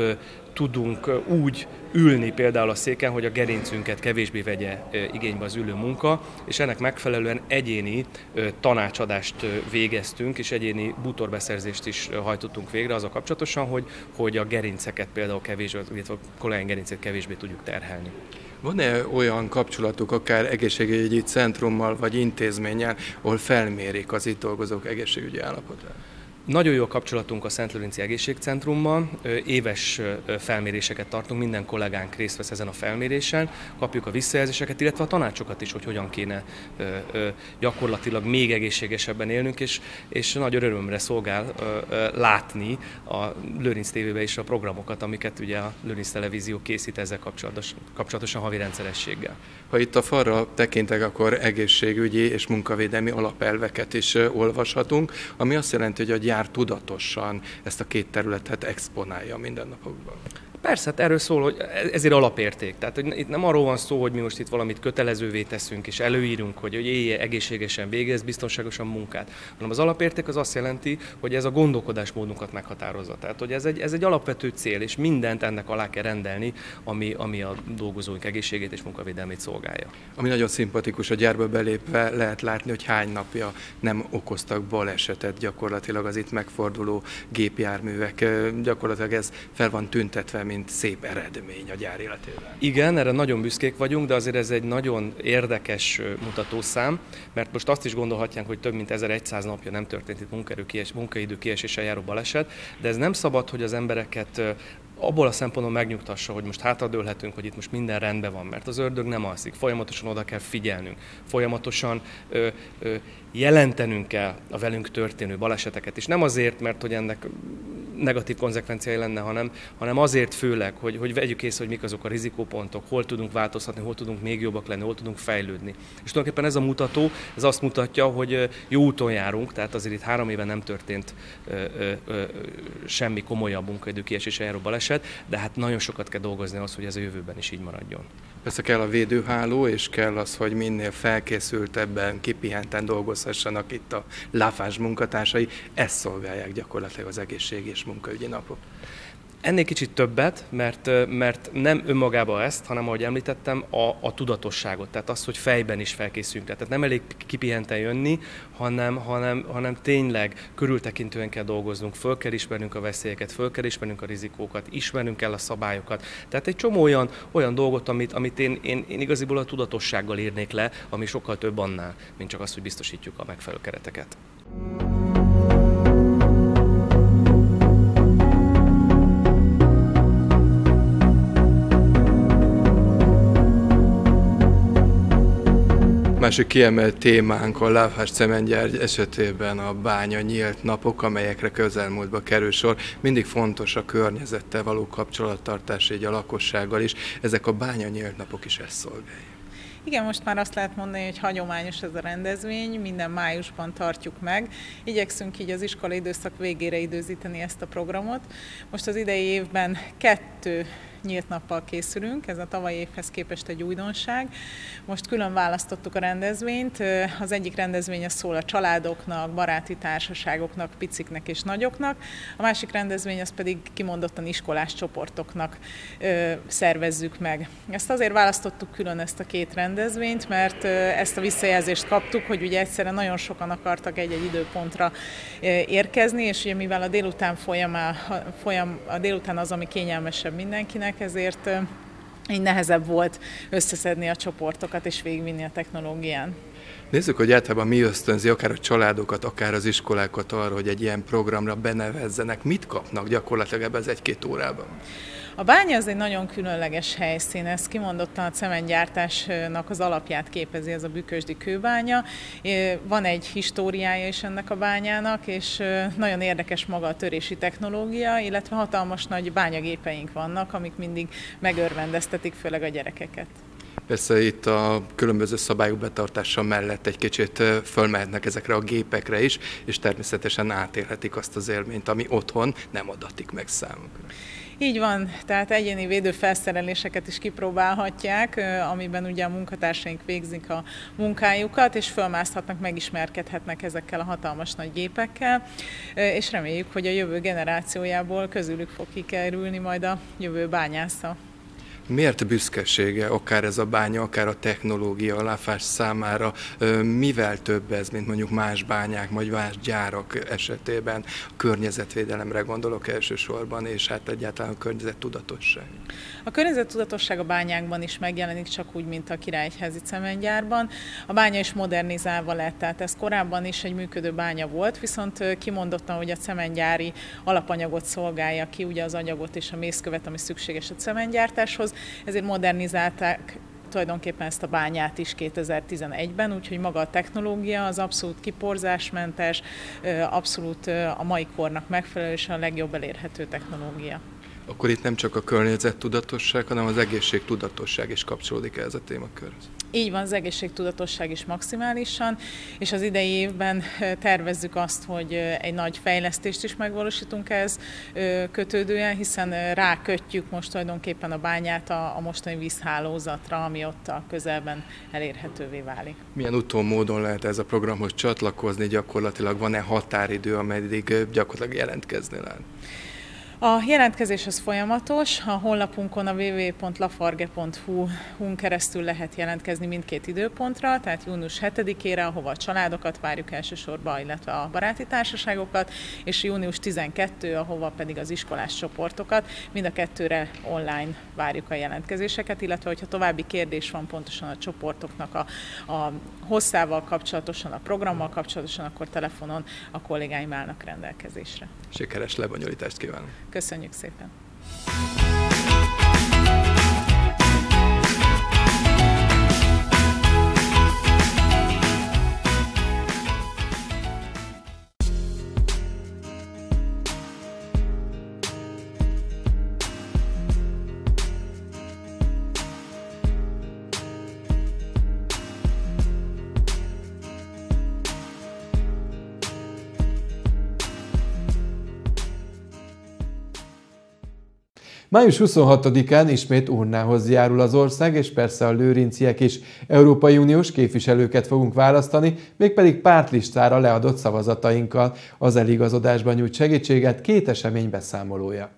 tudunk úgy ülni például a széken, hogy a gerincünket kevésbé vegye igénybe az ülő munka, és ennek megfelelően egyéni tanácsadást végeztünk, és egyéni bútorbeszerzést is hajtottunk végre azzal kapcsolatosan, hogy, hogy a gerinceket például kevésbé, illetve a kollégáink gerincét kevésbé tudjuk terhelni. Van-e olyan kapcsolatuk akár egészségügyi centrummal vagy intézménnyel, ahol felmérik az itt dolgozók egészségügyi állapotát? Nagyon jó a kapcsolatunk a Szentlőrinci Egészségcentrummal, éves felméréseket tartunk, minden kollégánk részt vesz ezen a felmérésen, kapjuk a visszajelzéseket, illetve a tanácsokat is, hogy hogyan kéne gyakorlatilag még egészségesebben élnünk, és, és nagy örömömre szolgál látni a Lőrinc tévében is a programokat, amiket ugye a Lőrinc Televízió készít ezzel kapcsolatosan, kapcsolatosan havi rendszerességgel. Ha itt a falra tekintek, akkor egészségügyi és munkavédelmi alapelveket is olvashatunk, ami azt jelenti, hogy a gyár tudatosan ezt a két területet exponálja a mindennapokban. Persze, hát erről szól, hogy ezért alapérték. Tehát hogy itt nem arról van szó, hogy mi most itt valamit kötelezővé teszünk, és előírunk, hogy, hogy élje egészségesen végez, biztonságosan munkát. Hanem az alapérték az azt jelenti, hogy ez a gondolkodásmódunkat meghatározza. Tehát, hogy ez egy, ez egy alapvető cél, és mindent ennek alá kell rendelni, ami, ami a dolgozóink egészségét és munkavédelmét szolgálja. Ami nagyon szimpatikus, a gyárba belépve lehet látni, hogy hány napja nem okoztak balesetet gyakorlatilag az itt megforduló gépjárművek. Gyakorlatilag ez fel van tüntetve, mint szép eredmény a gyár életében. Igen, erre nagyon büszkék vagyunk, de azért ez egy nagyon érdekes mutatószám, mert most azt is gondolhatják, hogy több mint ezerszáz napja nem történt itt munkaerő kies, munkaidő kieséssel járó baleset, de ez nem szabad, hogy az embereket abból a szempontból megnyugtassa, hogy most hátradőlhetünk, hogy itt most minden rendben van, mert az ördög nem alszik, folyamatosan oda kell figyelnünk, folyamatosan ö, ö, jelentenünk kell a velünk történő baleseteket, és nem azért, mert hogy ennek negatív konzekvenciái lenne, hanem, hanem azért főleg, hogy, hogy vegyük észre, hogy mik azok a rizikópontok, hol tudunk változtatni, hol tudunk még jobbak lenni, hol tudunk fejlődni. És tulajdonképpen ez a mutató, ez azt mutatja, hogy jó úton járunk, tehát azért itt három éve nem történt ö, ö, ö, semmi komolyabb munkaidő kieséssel járó baleset, de hát nagyon sokat kell dolgozni ahhoz, hogy ez a jövőben is így maradjon. Persze kell a védőháló, és kell az, hogy minél felkészültebben, kipihenten dolgozhassanak itt a láfás munkatársai. Ezt szolgálják gyakorlatilag az egészség és munkaügyi napok. Ennél kicsit többet, mert, mert nem önmagában ezt, hanem ahogy említettem, a, a tudatosságot, tehát az, hogy fejben is felkészülünk. Tehát nem elég kipihenten jönni, hanem, hanem, hanem tényleg körültekintően kell dolgoznunk, föl kell ismernünk a veszélyeket, föl kell ismernünk a rizikókat, ismernünk kell a szabályokat. Tehát egy csomó olyan, olyan dolgot, amit, amit én, én, én igaziból a tudatossággal írnék le, ami sokkal több annál, mint csak az, hogy biztosítjuk a megfelelő kereteket. Másik kiemelt témánk a Láfás cementgyár esetében a bánya nyílt napok, amelyekre közelmúltba kerül sor. Mindig fontos a környezettel való kapcsolattartás, így a lakossággal is. Ezek a bánya nyílt napok is ezt szolgálják. Igen, most már azt lehet mondani, hogy hagyományos ez a rendezvény, minden májusban tartjuk meg. Igyekszünk így az iskolai időszak végére időzíteni ezt a programot. Most az idei évben kettő nyílt nappal készülünk, ez a tavalyi évhez képest egy újdonság. Most külön választottuk a rendezvényt, az egyik rendezvény az szól a családoknak, baráti társaságoknak, piciknek és nagyoknak, a másik rendezvény az pedig kimondottan iskolás csoportoknak ö, szervezzük meg. Ezt azért választottuk külön ezt a két rendezvényt, mert ö, ezt a visszajelzést kaptuk, hogy ugye egyszerűen nagyon sokan akartak egy-egy időpontra ö, érkezni, és ugye mivel a délután folyamá, folyam, a délután az, ami kényelmesebb mindenkinek, ezért ö, így nehezebb volt összeszedni a csoportokat és végigvinni a technológián. Nézzük, hogy általában mi ösztönzi akár a családokat, akár az iskolákat arra, hogy egy ilyen programra benevezzenek. Mit kapnak gyakorlatilag ebben az egy-két órában? A bánya az egy nagyon különleges helyszín, ez kimondottan a cementgyártásnak az alapját képezi, ez a Bükkösdi kőbánya. Van egy históriája is ennek a bányának, és nagyon érdekes maga a törési technológia, illetve hatalmas nagy bányagépeink vannak, amik mindig megörvendeztetik, főleg a gyerekeket. Persze itt a különböző szabályok betartása mellett egy kicsit fölmehetnek ezekre a gépekre is, és természetesen átélhetik azt az élményt, ami otthon nem adatik meg számukra. Így van, tehát egyéni védőfelszereléseket is kipróbálhatják, amiben ugye a munkatársaink végzik a munkájukat, és fölmászhatnak, megismerkedhetnek ezekkel a hatalmas nagy gépekkel, és reméljük, hogy a jövő generációjából közülük fog kikerülni majd a jövő bányásza. Miért büszkesége akár ez a bánya, akár a technológia, a láfás számára? Mivel több ez, mint mondjuk más bányák, vagy más gyárak esetében? A környezetvédelemre gondolok elsősorban, és hát egyáltalán a környezettudatosság. A környezettudatosság a bányákban is megjelenik, csak úgy, mint a Királyegyházi cementgyárban. A bánya is modernizálva lett, tehát ez korábban is egy működő bánya volt, viszont kimondottan, hogy a cementgyári alapanyagot szolgálja ki, ugye az anyagot és a mészkövet, ami szükséges a cementgyártáshoz, ezért modernizálták tulajdonképpen ezt a bányát is kétezer-tizenegyben, úgyhogy maga a technológia az abszolút kiporzásmentes, abszolút a mai kornak megfelelő és a legjobb elérhető technológia. Akkor itt nem csak a környezettudatosság, hanem az egészségtudatosság is kapcsolódik ehhez a témakörhöz. Így van, az egészségtudatosság is maximálisan, és az idei évben tervezzük azt, hogy egy nagy fejlesztést is megvalósítunk ehhez kötődően, hiszen rákötjük most tulajdonképpen a bányát a, a mostani vízhálózatra, ami ott a közelben elérhetővé válik. Milyen úton, módon lehet ez a programhoz csatlakozni, gyakorlatilag van-e határidő, ameddig gyakorlatilag jelentkezni lehet? A jelentkezés az folyamatos, a honlapunkon a double-u double-u double-u pont lafarge pont hu-n keresztül lehet jelentkezni mindkét időpontra, tehát június hetedikére, ahova a családokat várjuk elsősorban, illetve a baráti társaságokat, és június tizenkettő, ahova pedig az iskolás csoportokat. Mind a kettőre online várjuk a jelentkezéseket, illetve hogyha további kérdés van pontosan a csoportoknak a, a hosszával kapcsolatosan, a programmal kapcsolatosan, akkor telefonon a kollégáim állnak rendelkezésre. Sikeres lebonyolítást kívánok! Köszönjük szépen! május huszonhatodikán ismét urnához járul az ország, és persze a lőrinciek is. Európai Uniós képviselőket fogunk választani, mégpedig pártlistára leadott szavazatainkkal. Az eligazodásban nyújt segítséget két esemény beszámolója.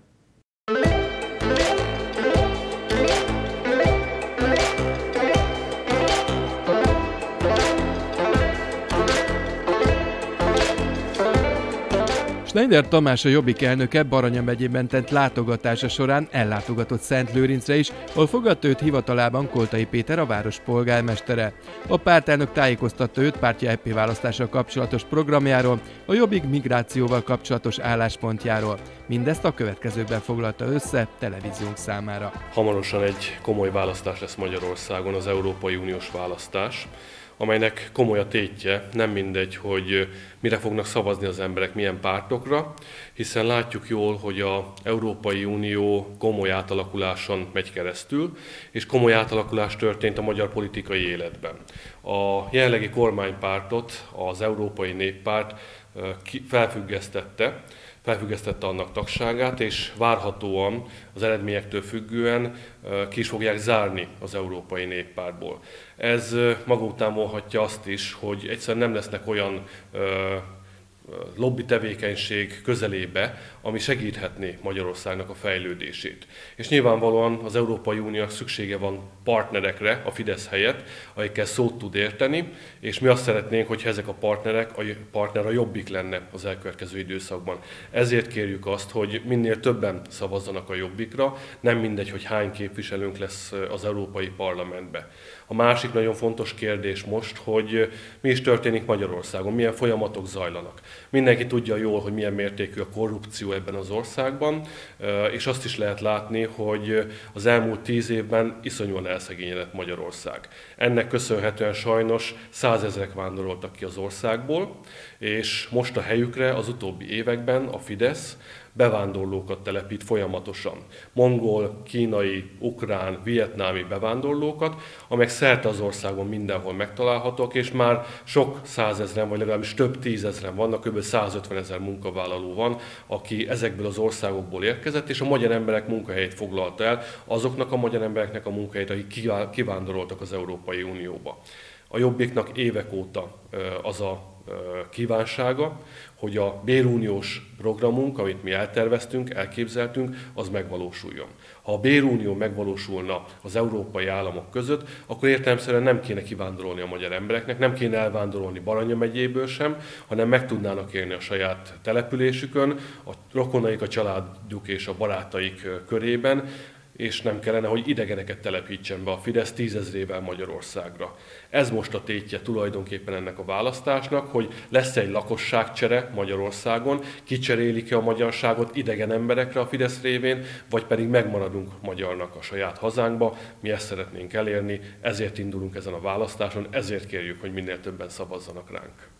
Schneider Tamás, a Jobbik elnöke Baranya megyében tett látogatása során ellátogatott Szentlőrincre is, ahol fogadta őt hivatalában Koltai Péter, a város polgármestere. A pártelnök tájékoztatta őt pártja é pé választással kapcsolatos programjáról, a Jobbik migrációval kapcsolatos álláspontjáról. Mindezt a következőkben foglalta össze televíziónk számára. Hamarosan egy komoly választás lesz Magyarországon, az Európai Uniós választás, amelynek komoly a tétje, nem mindegy, hogy mire fognak szavazni az emberek, milyen pártokra, hiszen látjuk jól, hogy az Európai Unió komoly átalakuláson megy keresztül, és komoly átalakulás történt a magyar politikai életben. A jelenlegi kormánypártot, az Európai Néppárt felfüggesztette, felfüggesztette annak tagságát, és várhatóan az eredményektől függően ki is fogják zárni az Európai Néppártból. Ez maga után vonhatja azt is, hogy egyszerűen nem lesznek olyan lobby tevékenység közelébe, ami segíthetné Magyarországnak a fejlődését. És nyilvánvalóan az Európai Uniónak szüksége van partnerekre a Fidesz helyett, akikkel szót tud érteni, és mi azt szeretnénk, hogyha ezek a partnerek, a partner a Jobbik lenne az elkövetkező időszakban. Ezért kérjük azt, hogy minél többen szavazzanak a Jobbikra, nem mindegy, hogy hány képviselőnk lesz az Európai Parlamentben. A másik nagyon fontos kérdés most, hogy mi is történik Magyarországon, milyen folyamatok zajlanak. Mindenki tudja jól, hogy milyen mértékű a korrupció ebben az országban, és azt is lehet látni, hogy az elmúlt tíz évben iszonyúan elszegényedett Magyarország. Ennek köszönhetően sajnos százezrek vándoroltak ki az országból, és most a helyükre az utóbbi években a Fidesz bevándorlókat telepít folyamatosan. Mongol, kínai, ukrán, vietnámi bevándorlókat, amelyek szerte az országban mindenhol megtalálhatók, és már sok százezren, vagy legalábbis több tízezren vannak, kb. százötvenezer munkavállaló van, aki ezekből az országokból érkezett, és a magyar emberek munkahelyét foglalta el, azoknak a magyar embereknek a munkahelyét, akik kivándoroltak az Európai Unióba. A Jobbiknak évek óta az a kívánsága, hogy a béruniós programunk, amit mi elterveztünk, elképzeltünk, az megvalósuljon. Ha a bérunió megvalósulna az európai államok között, akkor értelemszerűen nem kéne kivándorolni a magyar embereknek, nem kéne elvándorolni Baranya megyéből sem, hanem meg tudnának élni a saját településükön, a rokonaik, a családjuk és a barátaik körében, és nem kellene, hogy idegeneket telepítsen be a Fidesz tízezrével Magyarországra. Ez most a tétje tulajdonképpen ennek a választásnak, hogy lesz egy lakosságcsere Magyarországon, kicserélik-e a magyarságot idegen emberekre a Fidesz révén, vagy pedig megmaradunk magyarnak a saját hazánkba. Mi ezt szeretnénk elérni, ezért indulunk ezen a választáson, ezért kérjük, hogy minél többen szavazzanak ránk.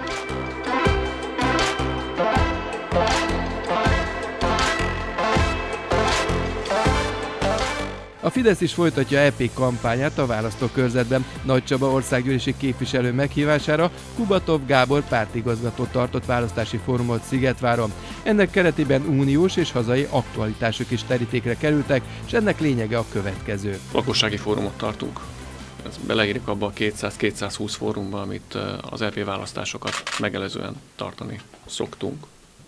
A Fidesz is folytatja é pé kampányát a választókörzetben. Nagy Csaba országgyűlési képviselő meghívására Kubatov Gábor pártigazgató tartott választási fórumot Szigetváron. Ennek keretében uniós és hazai aktualitások is terítékre kerültek, és ennek lényege a következő. Lakossági fórumot tartunk. Ez beleírjuk abba a kétszáz-kétszázhúsz fórumba, amit az é pé választásokat megelőzően tartani szoktunk.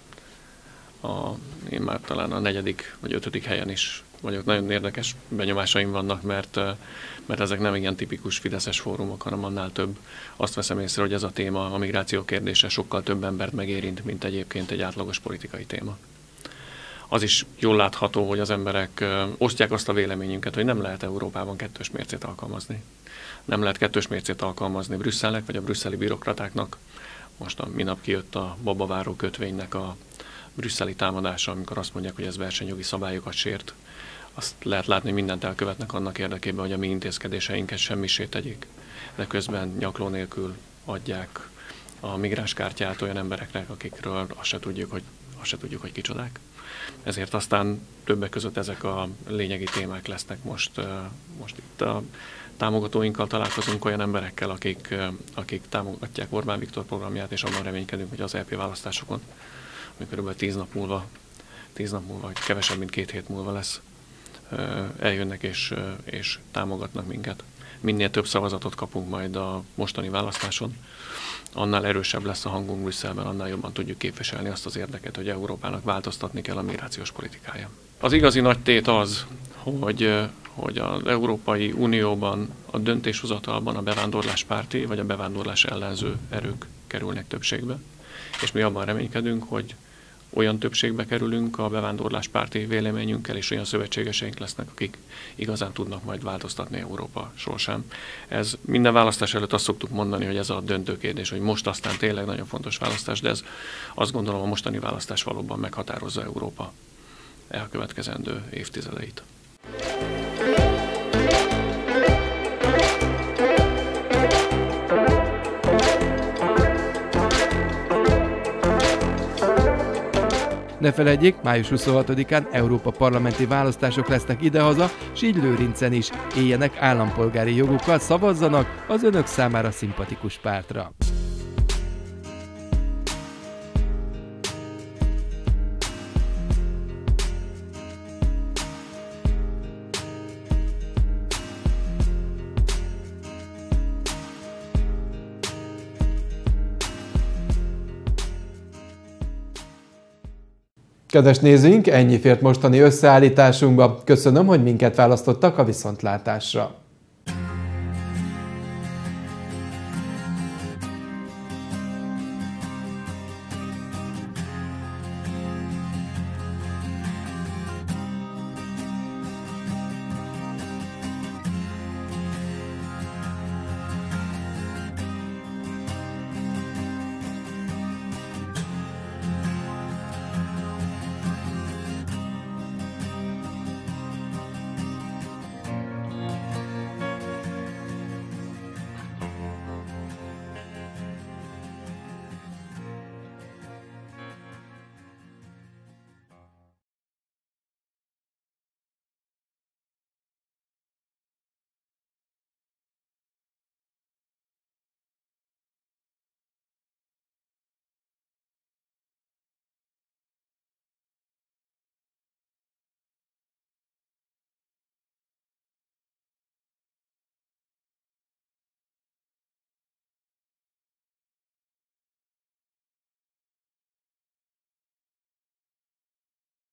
A, én már talán a negyedik vagy ötödik helyen is vagyok. Nagyon érdekes benyomásaim vannak, mert, mert ezek nem ilyen tipikus fideszes fórumok, hanem annál több. Azt veszem észre, hogy ez a téma, a migráció kérdése sokkal több embert megérint, mint egyébként egy átlagos politikai téma. Az is jól látható, hogy az emberek osztják azt a véleményünket, hogy nem lehet Európában kettős mércét alkalmazni. Nem lehet kettős mércét alkalmazni Brüsszelnek, vagy a brüsszeli bürokratáknak. Most a minap kijött a babaváró kötvénynek a brüsszeli támadása, amikor azt mondják, hogy ez versenyjogi szabályokat sért. Azt lehet látni, hogy mindent elkövetnek annak érdekében, hogy a mi intézkedéseinket semmisé tegyék, de közben nyakló nélkül adják a migránskártyát olyan embereknek, akikről azt se tudjuk, hogy, azt se tudjuk, hogy kicsodák. Ezért aztán többek között ezek a lényegi témák lesznek most, most itt a támogatóinkkal találkozunk olyan emberekkel, akik, akik támogatják Orbán Viktor programját, és abban reménykedünk, hogy az é pé választásokon, ami körülbelül tíz nap múlva, tíz nap múlva, vagy kevesebb, mint két hét múlva lesz, eljönnek és, és támogatnak minket. Minél több szavazatot kapunk majd a mostani választáson, annál erősebb lesz a hangunk Brüsszelben, annál jobban tudjuk képviselni azt az érdeket, hogy Európának változtatni kell a migrációs politikáján. Az igazi nagy tét az, hogy, hogy az Európai Unióban a döntéshozatalban a bevándorláspárti vagy a bevándorlás ellenző erők kerülnek többségbe, és mi abban reménykedünk, hogy olyan többségbe kerülünk a bevándorláspárti véleményünkkel, és olyan szövetségeseink lesznek, akik igazán tudnak majd változtatni Európa sorsán. Ez minden választás előtt azt szoktuk mondani, hogy ez a döntő kérdés, hogy most aztán tényleg nagyon fontos választás, de ez azt gondolom a mostani választás valóban meghatározza Európa elkövetkezendő évtizedeit. Ne feledjék, május huszonhatodikán Európa parlamenti választások lesznek idehaza, s így Lőrincen is. Éljenek állampolgári jogukkal, szavazzanak az önök számára szimpatikus pártra. Kedves nézőink, ennyi fért mostani összeállításunkba. Köszönöm, hogy minket választottak a viszontlátásra.